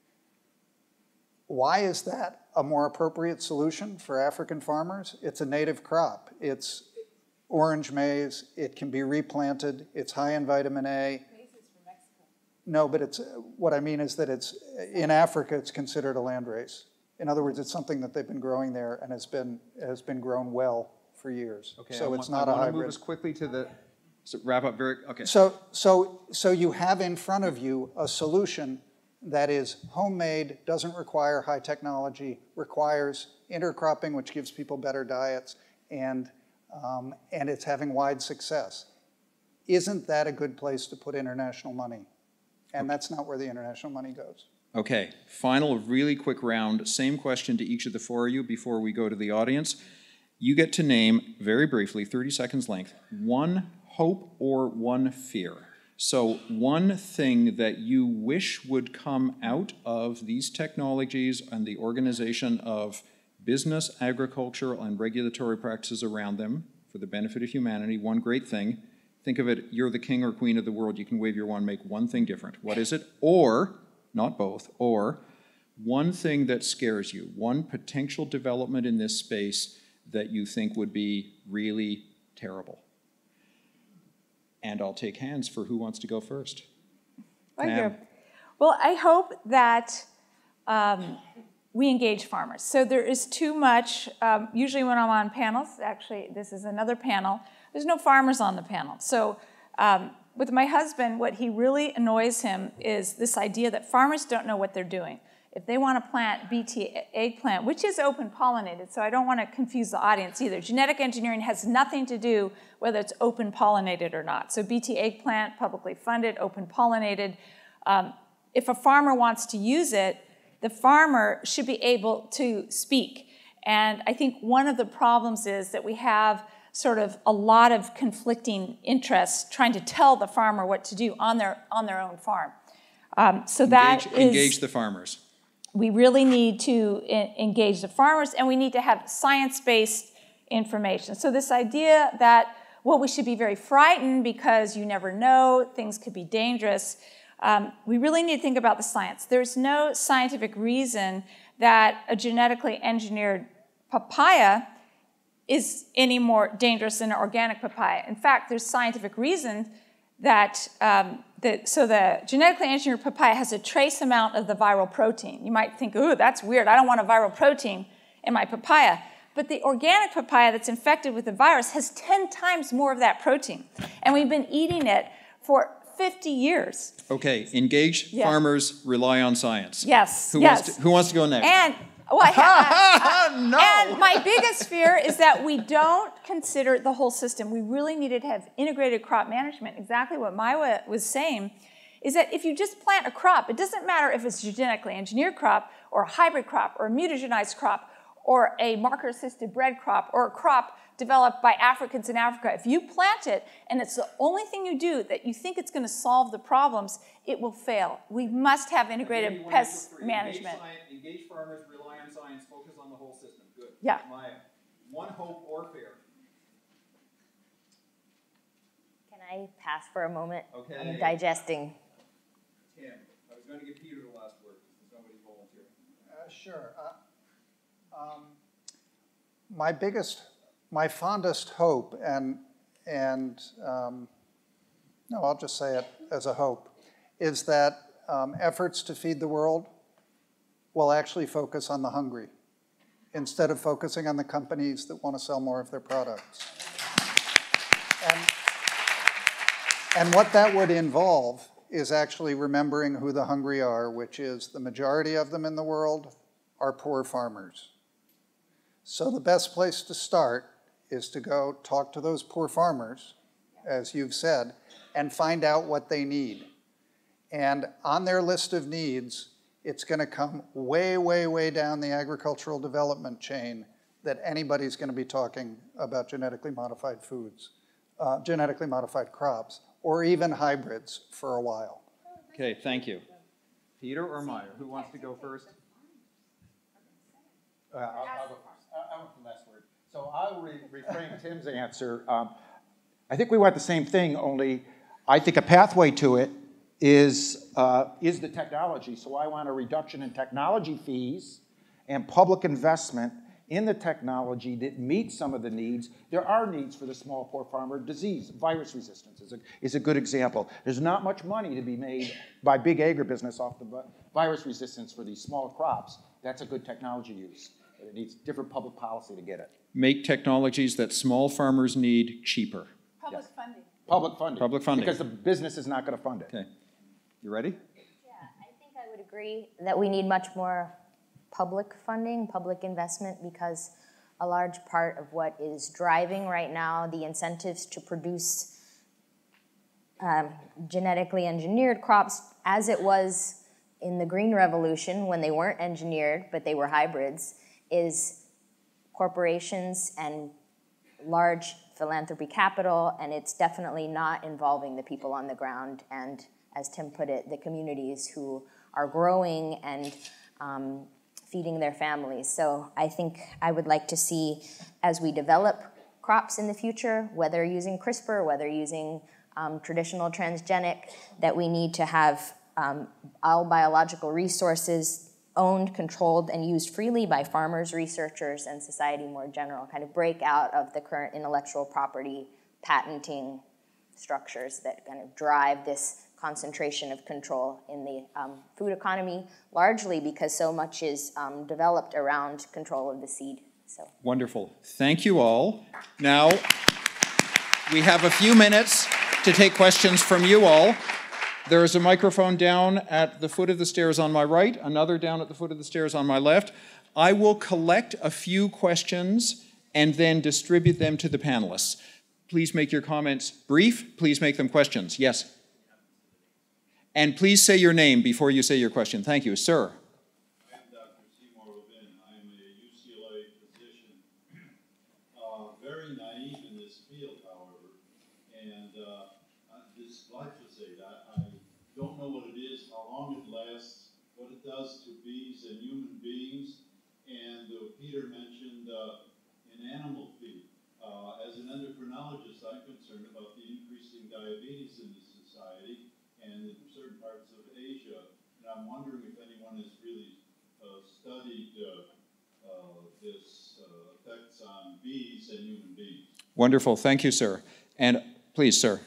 Why is that a more appropriate solution for African farmers? It's a native crop. It's orange maize, it can be replanted, it's high in vitamin A. Maize is from Mexico. No, but it's, what I mean is that it's, in Africa, it's considered a landrace. In other words, it's something that they've been growing there and has been, has been grown well for years. Okay, so I it's want, not I a want hybrid. to move us quickly to the, so wrap up very, okay. So, so, so you have in front of you a solution that is homemade, doesn't require high technology, requires intercropping, which gives people better diets, and Um, and it's having wide success. Isn't that a good place to put international money? And okay. That's not where the international money goes. Okay, final really quick round. Same question to each of the four of you before we go to the audience. You get to name, very briefly, thirty seconds length, one hope or one fear. So one thing that you wish would come out of these technologies and the organization of business, agricultural, and regulatory practices around them for the benefit of humanity, one great thing. Think of it, you're the king or queen of the world, you can wave your wand, make one thing different. What is it? Or, not both, or one thing that scares you, one potential development in this space that you think would be really terrible. And I'll take hands for who wants to go first. Thank you. Well, I hope that um, we engage farmers. So there is too much, um, usually when I'm on panels, actually this is another panel, there's no farmers on the panel. So um, with my husband, what he really annoys him is this idea that farmers don't know what they're doing. If they want to plant B T eggplant, which is open pollinated, so I don't want to confuse the audience either. Genetic engineering has nothing to do whether it's open pollinated or not. So B T eggplant, publicly funded, open pollinated. Um, if a farmer wants to use it, the farmer should be able to speak. And I think one of the problems is that we have sort of a lot of conflicting interests trying to tell the farmer what to do on their, on their own farm. Um, so engage, that is, engage the farmers. We really need to engage the farmers, and we need to have science-based information. So this idea that, well, we should be very frightened because you never know, things could be dangerous. Um, we really need to think about the science. There's no scientific reason that a genetically engineered papaya is any more dangerous than an organic papaya. In fact, there's scientific reason that, um, that, so the genetically engineered papaya has a trace amount of the viral protein. You might think, ooh, that's weird, I don't want a viral protein in my papaya. But the organic papaya that's infected with the virus has ten times more of that protein. And we've been eating it for fifty years. Okay, engage yeah. farmers, rely on science. Yes, who yes. Wants to, who wants to go next? And, well, I, I, no. and my biggest fear is that we don't consider the whole system. We really needed to have integrated crop management. Exactly what Maywa was saying is that if you just plant a crop, it doesn't matter if it's a genetically engineered crop or a hybrid crop or a mutagenized crop or a marker-assisted bread crop, or a crop developed by Africans in Africa, if you plant it and it's the only thing you do that you think it's going to solve the problems, it will fail. We must have integrated Again, pest engage management. Science, engage farmers, rely on science, focus on the whole system. Good. Yeah. Maya, one hope or fear? Can I pass for a moment? Okay. I'm digesting. Tim, I was going to give Peter the last word since nobody's volunteering. Uh, sure. Uh, um, my biggest, my fondest hope, and and um, no, I'll just say it as a hope, is that um, efforts to feed the world will actually focus on the hungry, instead of focusing on the companies that want to sell more of their products. And, and what that would involve is actually remembering who the hungry are, which is the majority of them in the world are poor farmers. So the best place to start is to go talk to those poor farmers, as you've said, and find out what they need. And on their list of needs, it's going to come way, way, way down the agricultural development chain that anybody's going to be talking about genetically modified foods, uh, genetically modified crops, or even hybrids for a while. Okay, thank you. Peter or Maya, who wants to go first? Uh, I'll, I'll go first. I, I want the last word. So I'll re reframe Tim's answer. Um, I think we want the same thing, only I think a pathway to it is, uh, is the technology. So I want a reduction in technology fees and public investment in the technology that meets some of the needs. There are needs for the small poor farmer. Disease, virus resistance is a, is a good example. There's not much money to be made by big agribusiness off the virus resistance for these small crops. That's a good technology use. It needs different public policy to get it. Make technologies that small farmers need cheaper. Public Yes. funding. Public funding. Public funding. Because the business is not going to fund it. Okay. You ready? Yeah, I think I would agree that we need much more public funding, public investment, because a large part of what is driving right now the incentives to produce um, genetically engineered crops, as it was in the Green Revolution when they weren't engineered, but they were hybrids, is corporations and large philanthropy capital, and it's definitely not involving the people on the ground and, as Tim put it, the communities who are growing and um, feeding their families. So I think I would like to see, as we develop crops in the future, whether using CRISPR, whether using um, traditional transgenic, that we need to have um, all biological resources owned, controlled, and used freely by farmers, researchers, and society more general, kind of break out of the current intellectual property patenting structures that kind of drive this concentration of control in the um, food economy, largely because so much is um, developed around control of the seed. So. Wonderful. Thank you all. Now, we have a few minutes to take questions from you all. There is a microphone down at the foot of the stairs on my right, another down at the foot of the stairs on my left. I will collect a few questions and then distribute them to the panelists. Please make your comments brief. Please make them questions. Yes? And please say your name before you say your question. Thank you. Sir? I'm Doctor Seymour Levin. I'm a U C L A physician. Uh, very naive in this field, however. And uh, this glyphosate, I, I don't know what it is, how long it lasts, what it does to bees and human beings. And uh, Peter mentioned uh, in animal feed. Uh, as an endocrinologist, I'm concerned about the increasing diabetes in this society and in certain parts of Asia. And I'm wondering if anyone has really uh, studied uh, uh, this uh, effects on bees and human beings. Wonderful. Thank you, sir. And please, sir.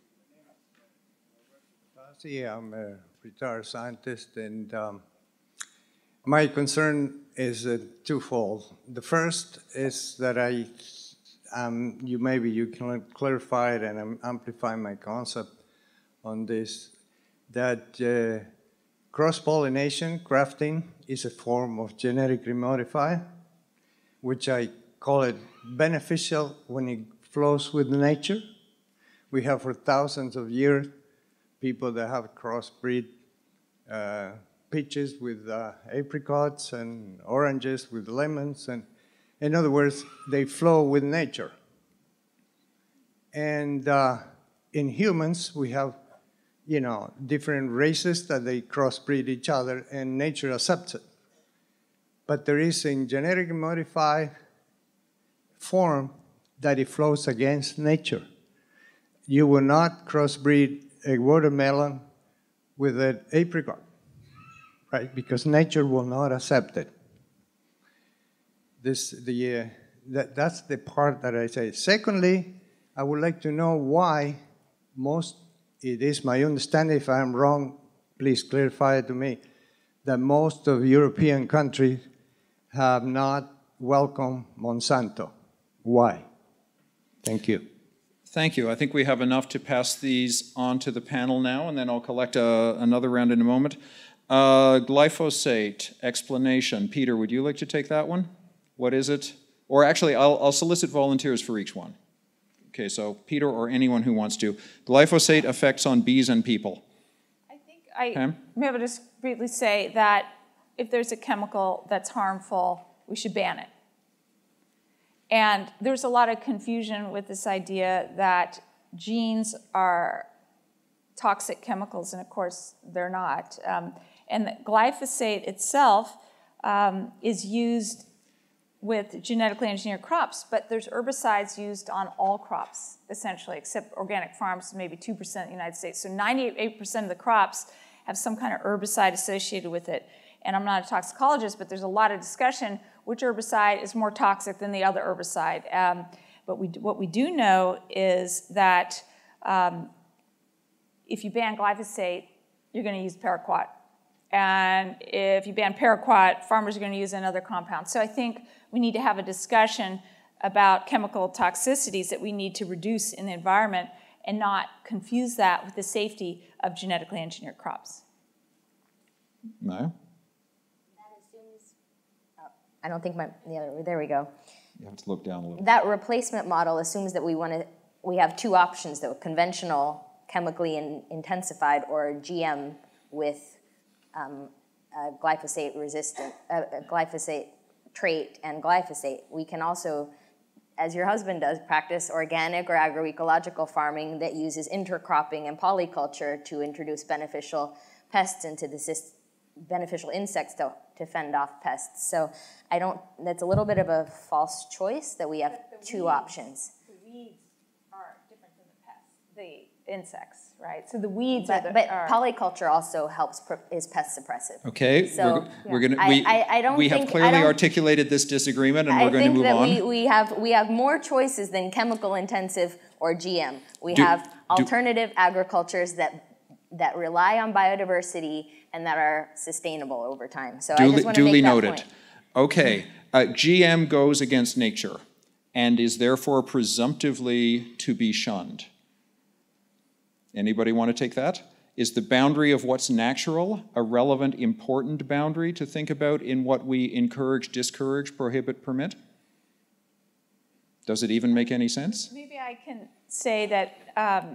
I'm a retired scientist, and um, my concern is uh, twofold. The first is that I, um, you maybe you can clarify it and um, amplify my concept on this, that uh, cross-pollination, grafting, is a form of genetically modified, which I call it beneficial when it flows with nature. We have for thousands of years people that have crossbreed uh, peaches with uh, apricots and oranges with lemons, and In other words, they flow with nature. And uh, in humans, we have, you know, different races that they crossbreed each other, and nature accepts it. But there is in genetically modified form that it flows against nature. You will not crossbreed a watermelon with an apricot, right? Because nature will not accept it. This, the, uh, that, that's the part that I say. Secondly, I would like to know why most, it is my understanding, if I'm wrong, please clarify it to me, that most of European countries have not welcomed Monsanto. Why? Thank you. Thank you. I think we have enough to pass these on to the panel now, and then I'll collect a, another round in a moment. Uh, glyphosate explanation. Peter, would you like to take that one? What is it? Or actually, I'll, I'll solicit volunteers for each one. Okay, so Peter or anyone who wants to. Glyphosate effects on bees and people. I think I Pam? may able to just briefly say that if there's a chemical that's harmful, we should ban it. And there's a lot of confusion with this idea that genes are toxic chemicals, and of course they're not. Um, and the glyphosate itself um, is used with genetically engineered crops, but there's herbicides used on all crops, essentially, except organic farms, maybe two percent in the United States. So ninety-eight percent of the crops have some kind of herbicide associated with it. And I'm not a toxicologist, but there's a lot of discussion which herbicide is more toxic than the other herbicide. Um, but we, what we do know is that um, if you ban glyphosate, you're going to use paraquat. And if you ban paraquat, farmers are going to use another compound. So I think we need to have a discussion about chemical toxicities that we need to reduce in the environment and not confuse that with the safety of genetically engineered crops. No? I don't think my, yeah, there we go. You have to look down a little. That replacement model assumes that we want to, we have two options though, conventional, chemically in, intensified, or G M with um, a glyphosate resistant, uh, a glyphosate trait and glyphosate. We can also, as your husband does, practice organic or agroecological farming that uses intercropping and polyculture to introduce beneficial pests into the system, beneficial insects to, to fend off pests. So I don't, that's a little bit of a false choice that we have two weeds, options. The weeds are different than the pests, the insects, right? So the weeds but, are the, But are, polyculture also helps, is pest suppressive. Okay, so, we're, we're gonna, I, we, I, I don't we think, have clearly I articulated this disagreement, and I we're going to move on. I think that we, we, have, we have more choices than chemical intensive or G M. We do, have do, alternative agricultures that that rely on biodiversity and that are sustainable over time. So duly, I just want to duly make that noted. point. Okay, uh, G M goes against nature and is therefore presumptively to be shunned. Anybody want to take that? Is the boundary of what's natural a relevant, important boundary to think about in what we encourage, discourage, prohibit, permit? Does it even make any sense? Maybe I can say that um,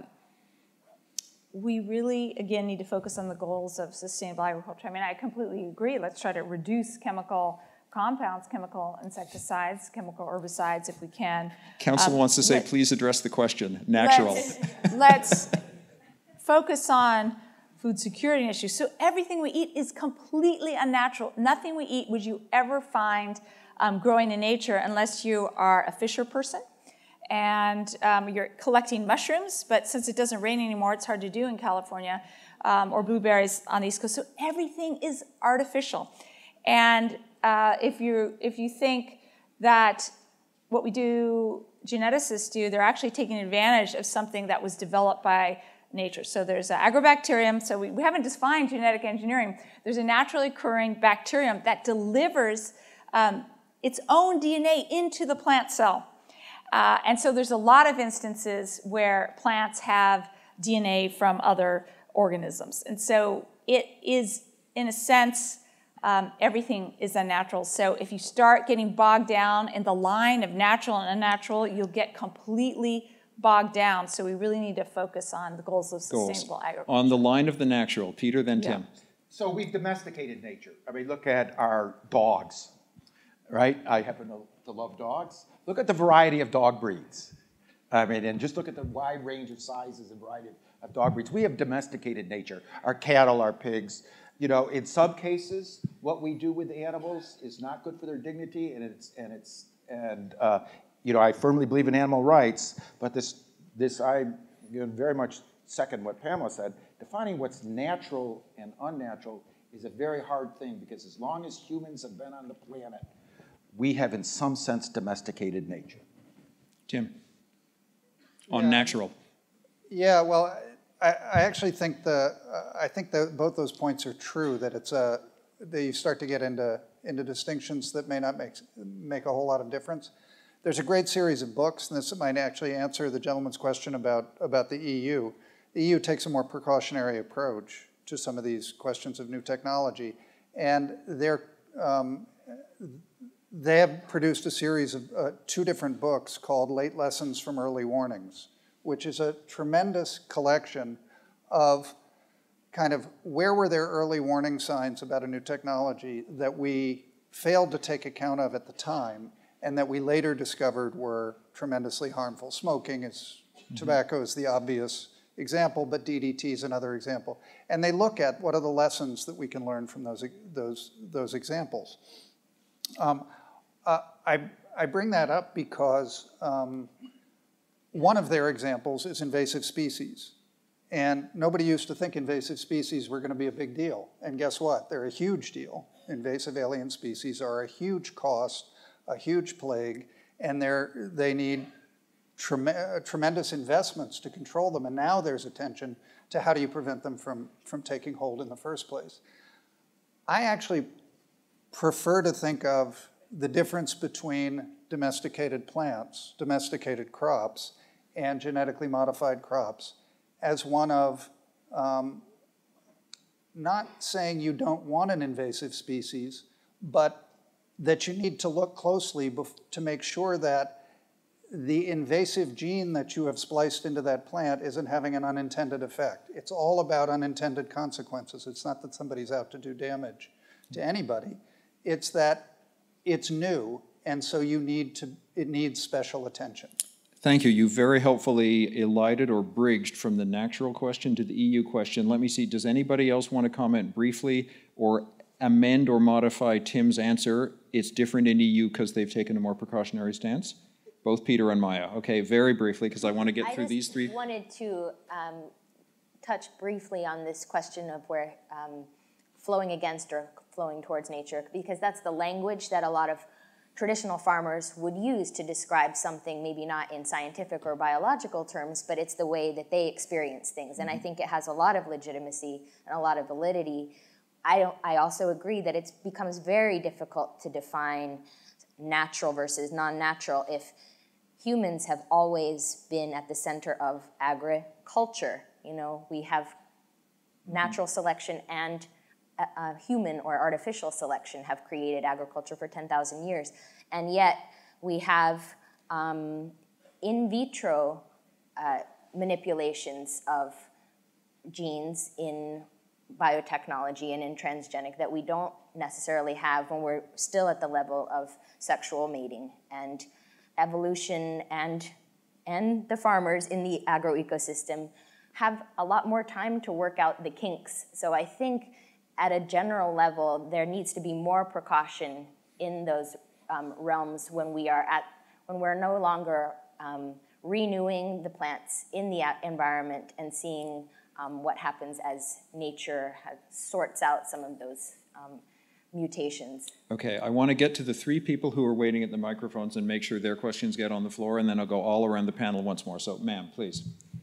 we really, again, need to focus on the goals of sustainable agriculture. I mean, I completely agree. Let's try to reduce chemical compounds, chemical insecticides, chemical herbicides if we can. Council um, wants to say, let, please address the question. Natural. Let's, let's focus on food security issues. So everything we eat is completely unnatural. Nothing we eat would you ever find um, growing in nature unless you are a fisher person and um, you're collecting mushrooms, but since it doesn't rain anymore, it's hard to do in California, um, or blueberries on the East Coast. So everything is artificial. And uh, if you if you think that what we do, geneticists do, they're actually taking advantage of something that was developed by nature. So there's an agrobacterium. So we, we haven't defined genetic engineering. There's a naturally occurring bacterium that delivers um, its own D N A into the plant cell. Uh, and so there's a lot of instances where plants have D N A from other organisms. And so it is, in a sense, um, everything is unnatural. So if you start getting bogged down in the line of natural and unnatural, you'll get completely bogged down. So we really need to focus on the goals of sustainable goals. agriculture. On the line of the natural. Peter, then yeah. Tim. So we've domesticated nature. I mean, look at our dogs. right? I happen to, to love dogs. Look at the variety of dog breeds. I mean, and just look at the wide range of sizes and variety of dog breeds. We have domesticated nature. Our cattle, our pigs. You know, in some cases, what we do with animals is not good for their dignity, and it's and it's and uh, you know, I firmly believe in animal rights, but this this I you know, very much second what Pamela said. Defining what's natural and unnatural is a very hard thing, because as long as humans have been on the planet, we have in some sense domesticated nature. Tim, on yeah. natural. Yeah, well, I, I actually think the uh, I think that both those points are true. That it's a that you start to get into into distinctions that may not make make a whole lot of difference. There's a great series of books, and this might actually answer the gentleman's question about about the E U. The E U takes a more precautionary approach to some of these questions of new technology, and they're um, they have produced a series of uh, two different books called Late Lessons from Early Warnings, which is a tremendous collection of kind of where were there early warning signs about a new technology that we failed to take account of at the time, and that we later discovered were tremendously harmful. Smoking is, mm-hmm. tobacco is the obvious example, but D D T is another example. And they look at what are the lessons that we can learn from those, those, those examples. Um, uh, I, I bring that up because um, one of their examples is invasive species. And nobody used to think invasive species were going to be a big deal. And guess what? They're a huge deal. Invasive alien species are a huge cost, a huge plague, and they're, they need trem tremendous investments to control them. And now there's attention to how do you prevent them from, from taking hold in the first place. I actually prefer to think of the difference between domesticated plants, domesticated crops, and genetically modified crops as one of um, not saying you don't want an invasive species, but that you need to look closely to make sure that the invasive gene that you have spliced into that plant isn't having an unintended effect. It's all about unintended consequences. It's not that somebody's out to do damage to anybody. It's that it's new, and so you need to, it needs special attention. Thank you. You very helpfully elided or bridged from the natural question to the E U question. Let me see, does anybody else want to comment briefly or amend or modify Tim's answer? It's different in E U because they've taken a more precautionary stance? Both Peter and Maya. Okay, very briefly, because I want to get I through these three. I wanted to um, touch briefly on this question of where um, flowing against or flowing towards nature, because that's the language that a lot of traditional farmers would use to describe something, maybe not in scientific or biological terms, but it's the way that they experience things. And I think it has a lot of legitimacy and a lot of validity. I, don't, I also agree that it becomes very difficult to define natural versus non-natural if humans have always been at the center of agriculture. You know, we have natural selection and uh, uh, human or artificial selection have created agriculture for ten thousand years. And yet we have um, in vitro uh, manipulations of genes in biotechnology and in transgenic that we don't necessarily have when we're still at the level of sexual mating. And evolution and, and the farmers in the agroecosystem have a lot more time to work out the kinks. So I think at a general level, there needs to be more precaution in those um, realms when we are at, when we're no longer um, renewing the plants in the environment and seeing um, what happens as nature has, sorts out some of those um, mutations. Okay, I want to get to the three people who are waiting at the microphones and make sure their questions get on the floor, and then I'll go all around the panel once more. So, ma'am, please.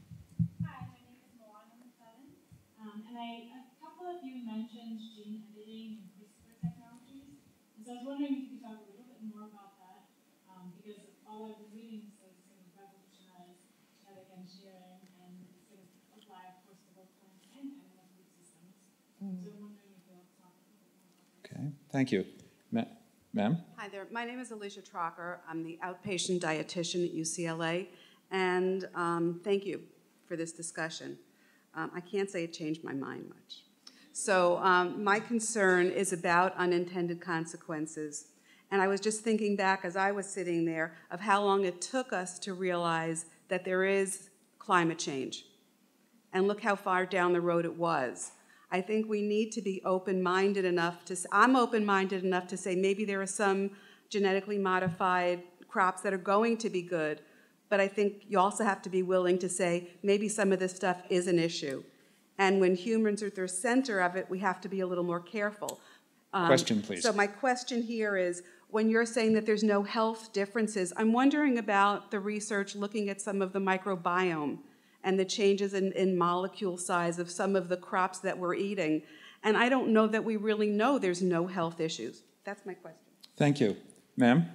Hi, my name is Maywa Montenegro, um, and I, a couple of you mentioned gene editing and CRISPR technologies, and so I was wondering if you could talk a little bit more about that, um, because all I've been reading says it's going to revolutionize genetic engineering, and it's going to apply, of course, to both plants and animal food systems. Mm-hmm. So I'm wondering if you'll talk a little bit more about that. Okay, thank you. Ma'am? Hi there. My name is Alicia Trocker. I'm the outpatient dietitian at U C L A, and um, thank you for this discussion. Um, I can't say it changed my mind much. So um, my concern is about unintended consequences, And I was just thinking back as I was sitting there of how long it took us to realize that there is climate change. And look how far down the road it was. I think we need to be open-minded enough to, I'm open-minded enough to say maybe there are some genetically modified crops that are going to be good, but I think you also have to be willing to say maybe some of this stuff is an issue. And when humans are at the center of it, we have to be a little more careful. Um, question, please. So my question here is, when you're saying that there's no health differences, I'm wondering about the research looking at some of the microbiome and the changes in, in molecule size of some of the crops that we're eating. And I don't know that we really know there's no health issues. That's my question. Thank you. Ma'am?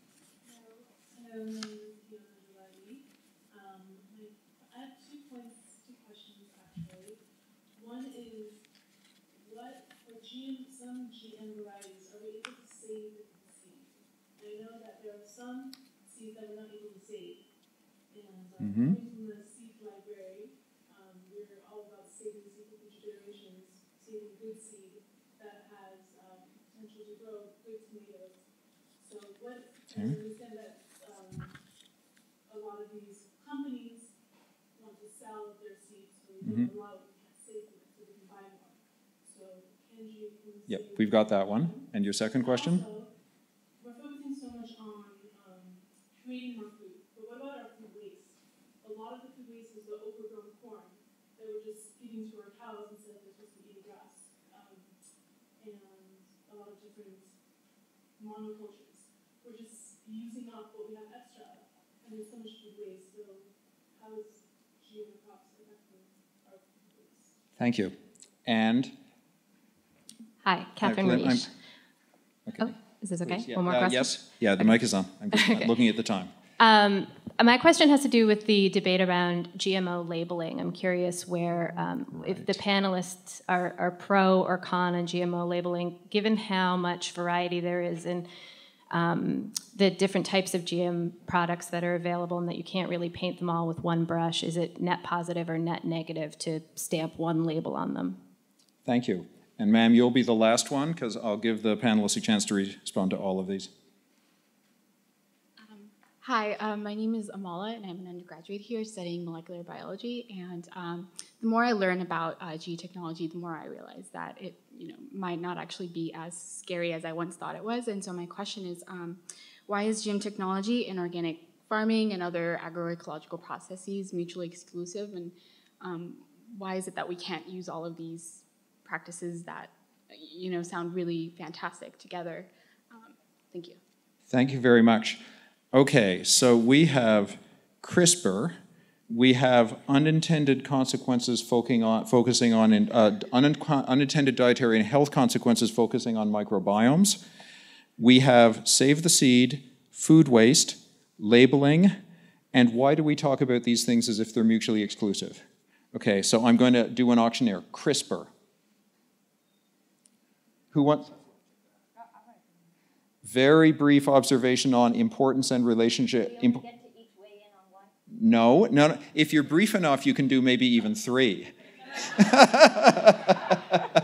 Some G M varieties, are we able to save the seed? I know that there are some seeds that we're not able to save. And um, Mm-hmm. coming from the seed library, um, we're all about saving seed for future generations, saving good seed that has um, potential to grow good tomatoes. So what, I understand that um, a lot of these companies want to sell their seeds, so we Mm-hmm. don't allow, we can't save them, so we can buy more. So can you Yep, we've got that one. And your second question? Also, we're focusing so much on um, creating more food, but what about our food waste? A lot of the food waste is the overgrown corn that we're just feeding to our cows instead of just eating grass, um, and a lot of different monocultures. We're just using up what we have extra, and there's so much food waste. So how is G M crops affecting our food waste? Thank you. And? Hi, Catherine Glenn, Reish. Okay. Oh, is this okay? Please, yeah. One more uh, question? Yes. Yeah, the okay. mic is on. I'm just Okay. looking at the time. Um, my question has to do with the debate around G M O labeling. I'm curious where, um, right. if the panelists are, are pro or con on G M O labeling, given how much variety there is in um, the different types of G M products that are available and that you can't really paint them all with one brush. Is it net positive or net negative to stamp one label on them? Thank you. And ma'am, you'll be the last one, because I'll give the panelists a chance to respond to all of these. Um, hi, um, my name is Amala, and I'm an undergraduate here studying molecular biology. And um, the more I learn about uh, G technology, the more I realize that it, you know, might not actually be as scary as I once thought it was. And so my question is, um, why is G M technology in organic farming and other agroecological processes mutually exclusive? And um, why is it that we can't use all of these practices that, you know, sound really fantastic together? Um, thank you. Thank you very much. Okay, so we have CRISPR. We have unintended consequences focusing on, focusing on uh, un unintended dietary and health consequences focusing on microbiomes. We have save the seed, food waste, labeling, and why do we talk about these things as if they're mutually exclusive? Okay, so I'm going to do an auctioneer. CRISPR. Who wants? Very brief observation on importance and relationship. Do you only get to each weigh in on one? No, no, no. If you're brief enough, you can do maybe even three. Well, I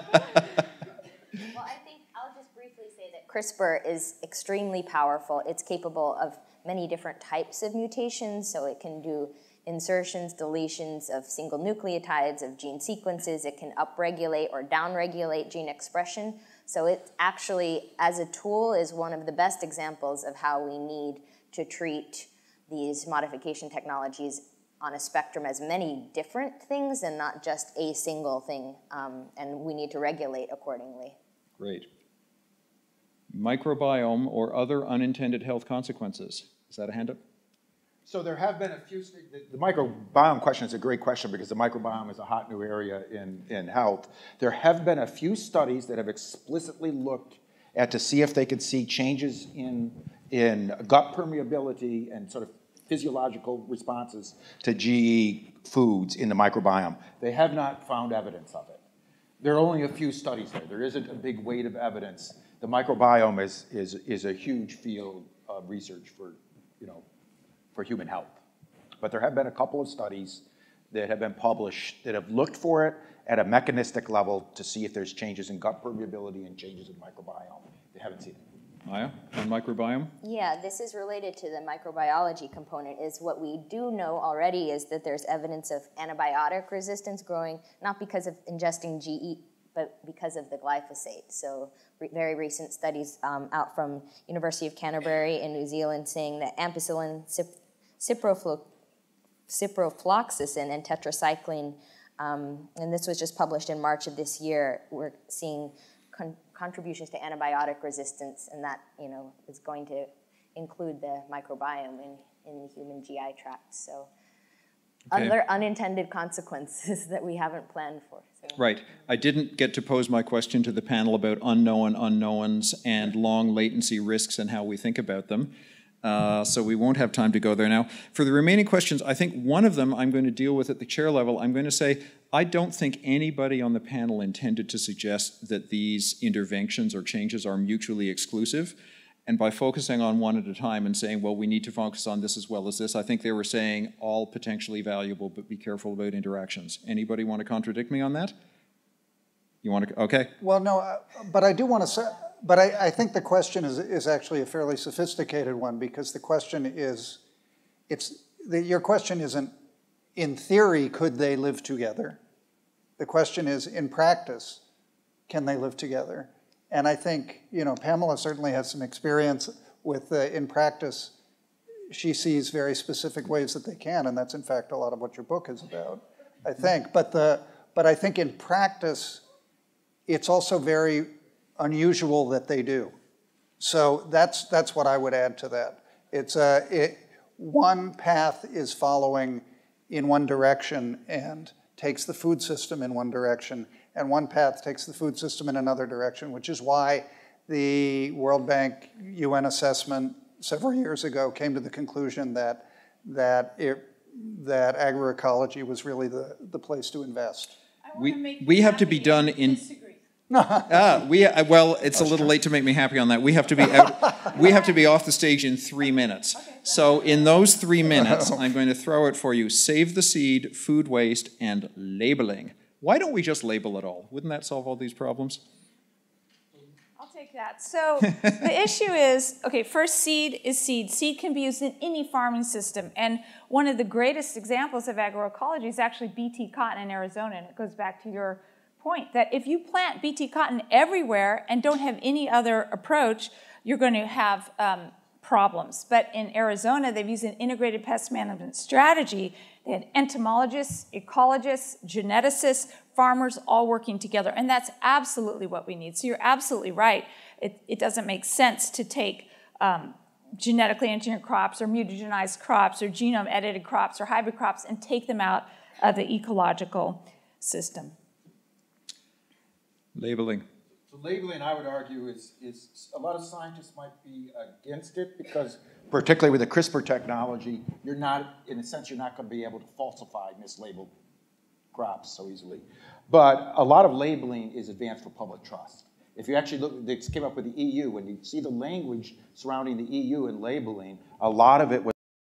think I'll just briefly say that CRISPR is extremely powerful. It's capable of many different types of mutations, so it can do insertions, deletions of single nucleotides, of gene sequences. It can upregulate or downregulate gene expression. So it actually, as a tool, is one of the best examples of how we need to treat these modification technologies on a spectrum as many different things and not just a single thing, um, and we need to regulate accordingly. Great. Microbiome or other unintended health consequences. Is that a hand up? So there have been a few, the, the microbiome question is a great question because the microbiome is a hot new area in, in health. There have been a few studies that have explicitly looked at to see if they could see changes in, in gut permeability and sort of physiological responses to G E foods in the microbiome. They have not found evidence of it. There are only a few studies there. There isn't a big weight of evidence. The microbiome is, is, is a huge field of research for, you know, for human health. But there have been a couple of studies that have been published that have looked for it at a mechanistic level to see if there's changes in gut permeability and changes in microbiome. They haven't seen it. Maya, on microbiome? Yeah, this is related to the microbiology component. Is what we do know already is that there's evidence of antibiotic resistance growing, not because of ingesting G E, but because of the glyphosate. So re very recent studies um, out from University of Canterbury in New Zealand saying that ampicillin, ciproflo ciprofloxacin, and tetracycline, um, and this was just published in March of this year, we're seeing con contributions to antibiotic resistance, and that, you know, is going to include the microbiome in, in the human G I tract. So okay. Other unintended consequences that we haven't planned for. So. Right. I didn't get to pose my question to the panel about unknown unknowns and long latency risks and how we think about them. Uh, so we won't have time to go there now. For the remaining questions, I think one of them I'm going to deal with at the chair level. I'm going to say, I don't think anybody on the panel intended to suggest that these interventions or changes are mutually exclusive. And by focusing on one at a time and saying, well, we need to focus on this as well as this, I think they were saying all potentially valuable, but be careful about interactions. Anybody want to contradict me on that? You want to, okay. Well, no, uh, but I do want to say, but I, I think the question is, is actually a fairly sophisticated one, because the question is, it's, the, your question isn't, in theory, could they live together? The question is, in practice, can they live together? And I think, you know, Pamela certainly has some experience with, uh, in practice, she sees very specific ways that they can, and that's in fact a lot of what your book is about, I think. But, the, but I think in practice, it's also very unusual that they do. So that's, that's what I would add to that. It's a, it, one path is following in one direction and takes the food system in one direction, and one path takes the food system in another direction, which is why the World Bank U N assessment several years ago came to the conclusion that, that, it, that agroecology was really the, the place to invest. We, we have to be done in... ah, we, uh, well, it's a little late to make me happy on that. We have to be out, we have to be off the stage in three minutes. So in those three minutes, I'm going to throw it for you. Save the seed, food waste, and labeling. Why don't we just label it all? Wouldn't that solve all these problems? I'll take that. So the issue is, okay, first, seed is seed. Seed can be used in any farming system. And one of the greatest examples of agroecology is actually B T cotton in Arizona. And it goes back to your point that if you plant B T cotton everywhere and don't have any other approach, you're going to have um, problems. But in Arizona, they've used an integrated pest management strategy. They had entomologists, ecologists, geneticists, farmers all working together. And that's absolutely what we need. So you're absolutely right. It, it doesn't make sense to take um, genetically engineered crops or mutagenized crops or genome edited crops or hybrid crops and take them out of the ecological system. Labeling. So labeling, I would argue, is, is a lot of scientists might be against it because, particularly with the CRISPR technology, you're not, in a sense, you're not going to be able to falsify mislabeled crops so easily. But a lot of labeling is advanced for public trust. If you actually look, they came up with the E U, when you see the language surrounding the E U and labeling, a lot of it was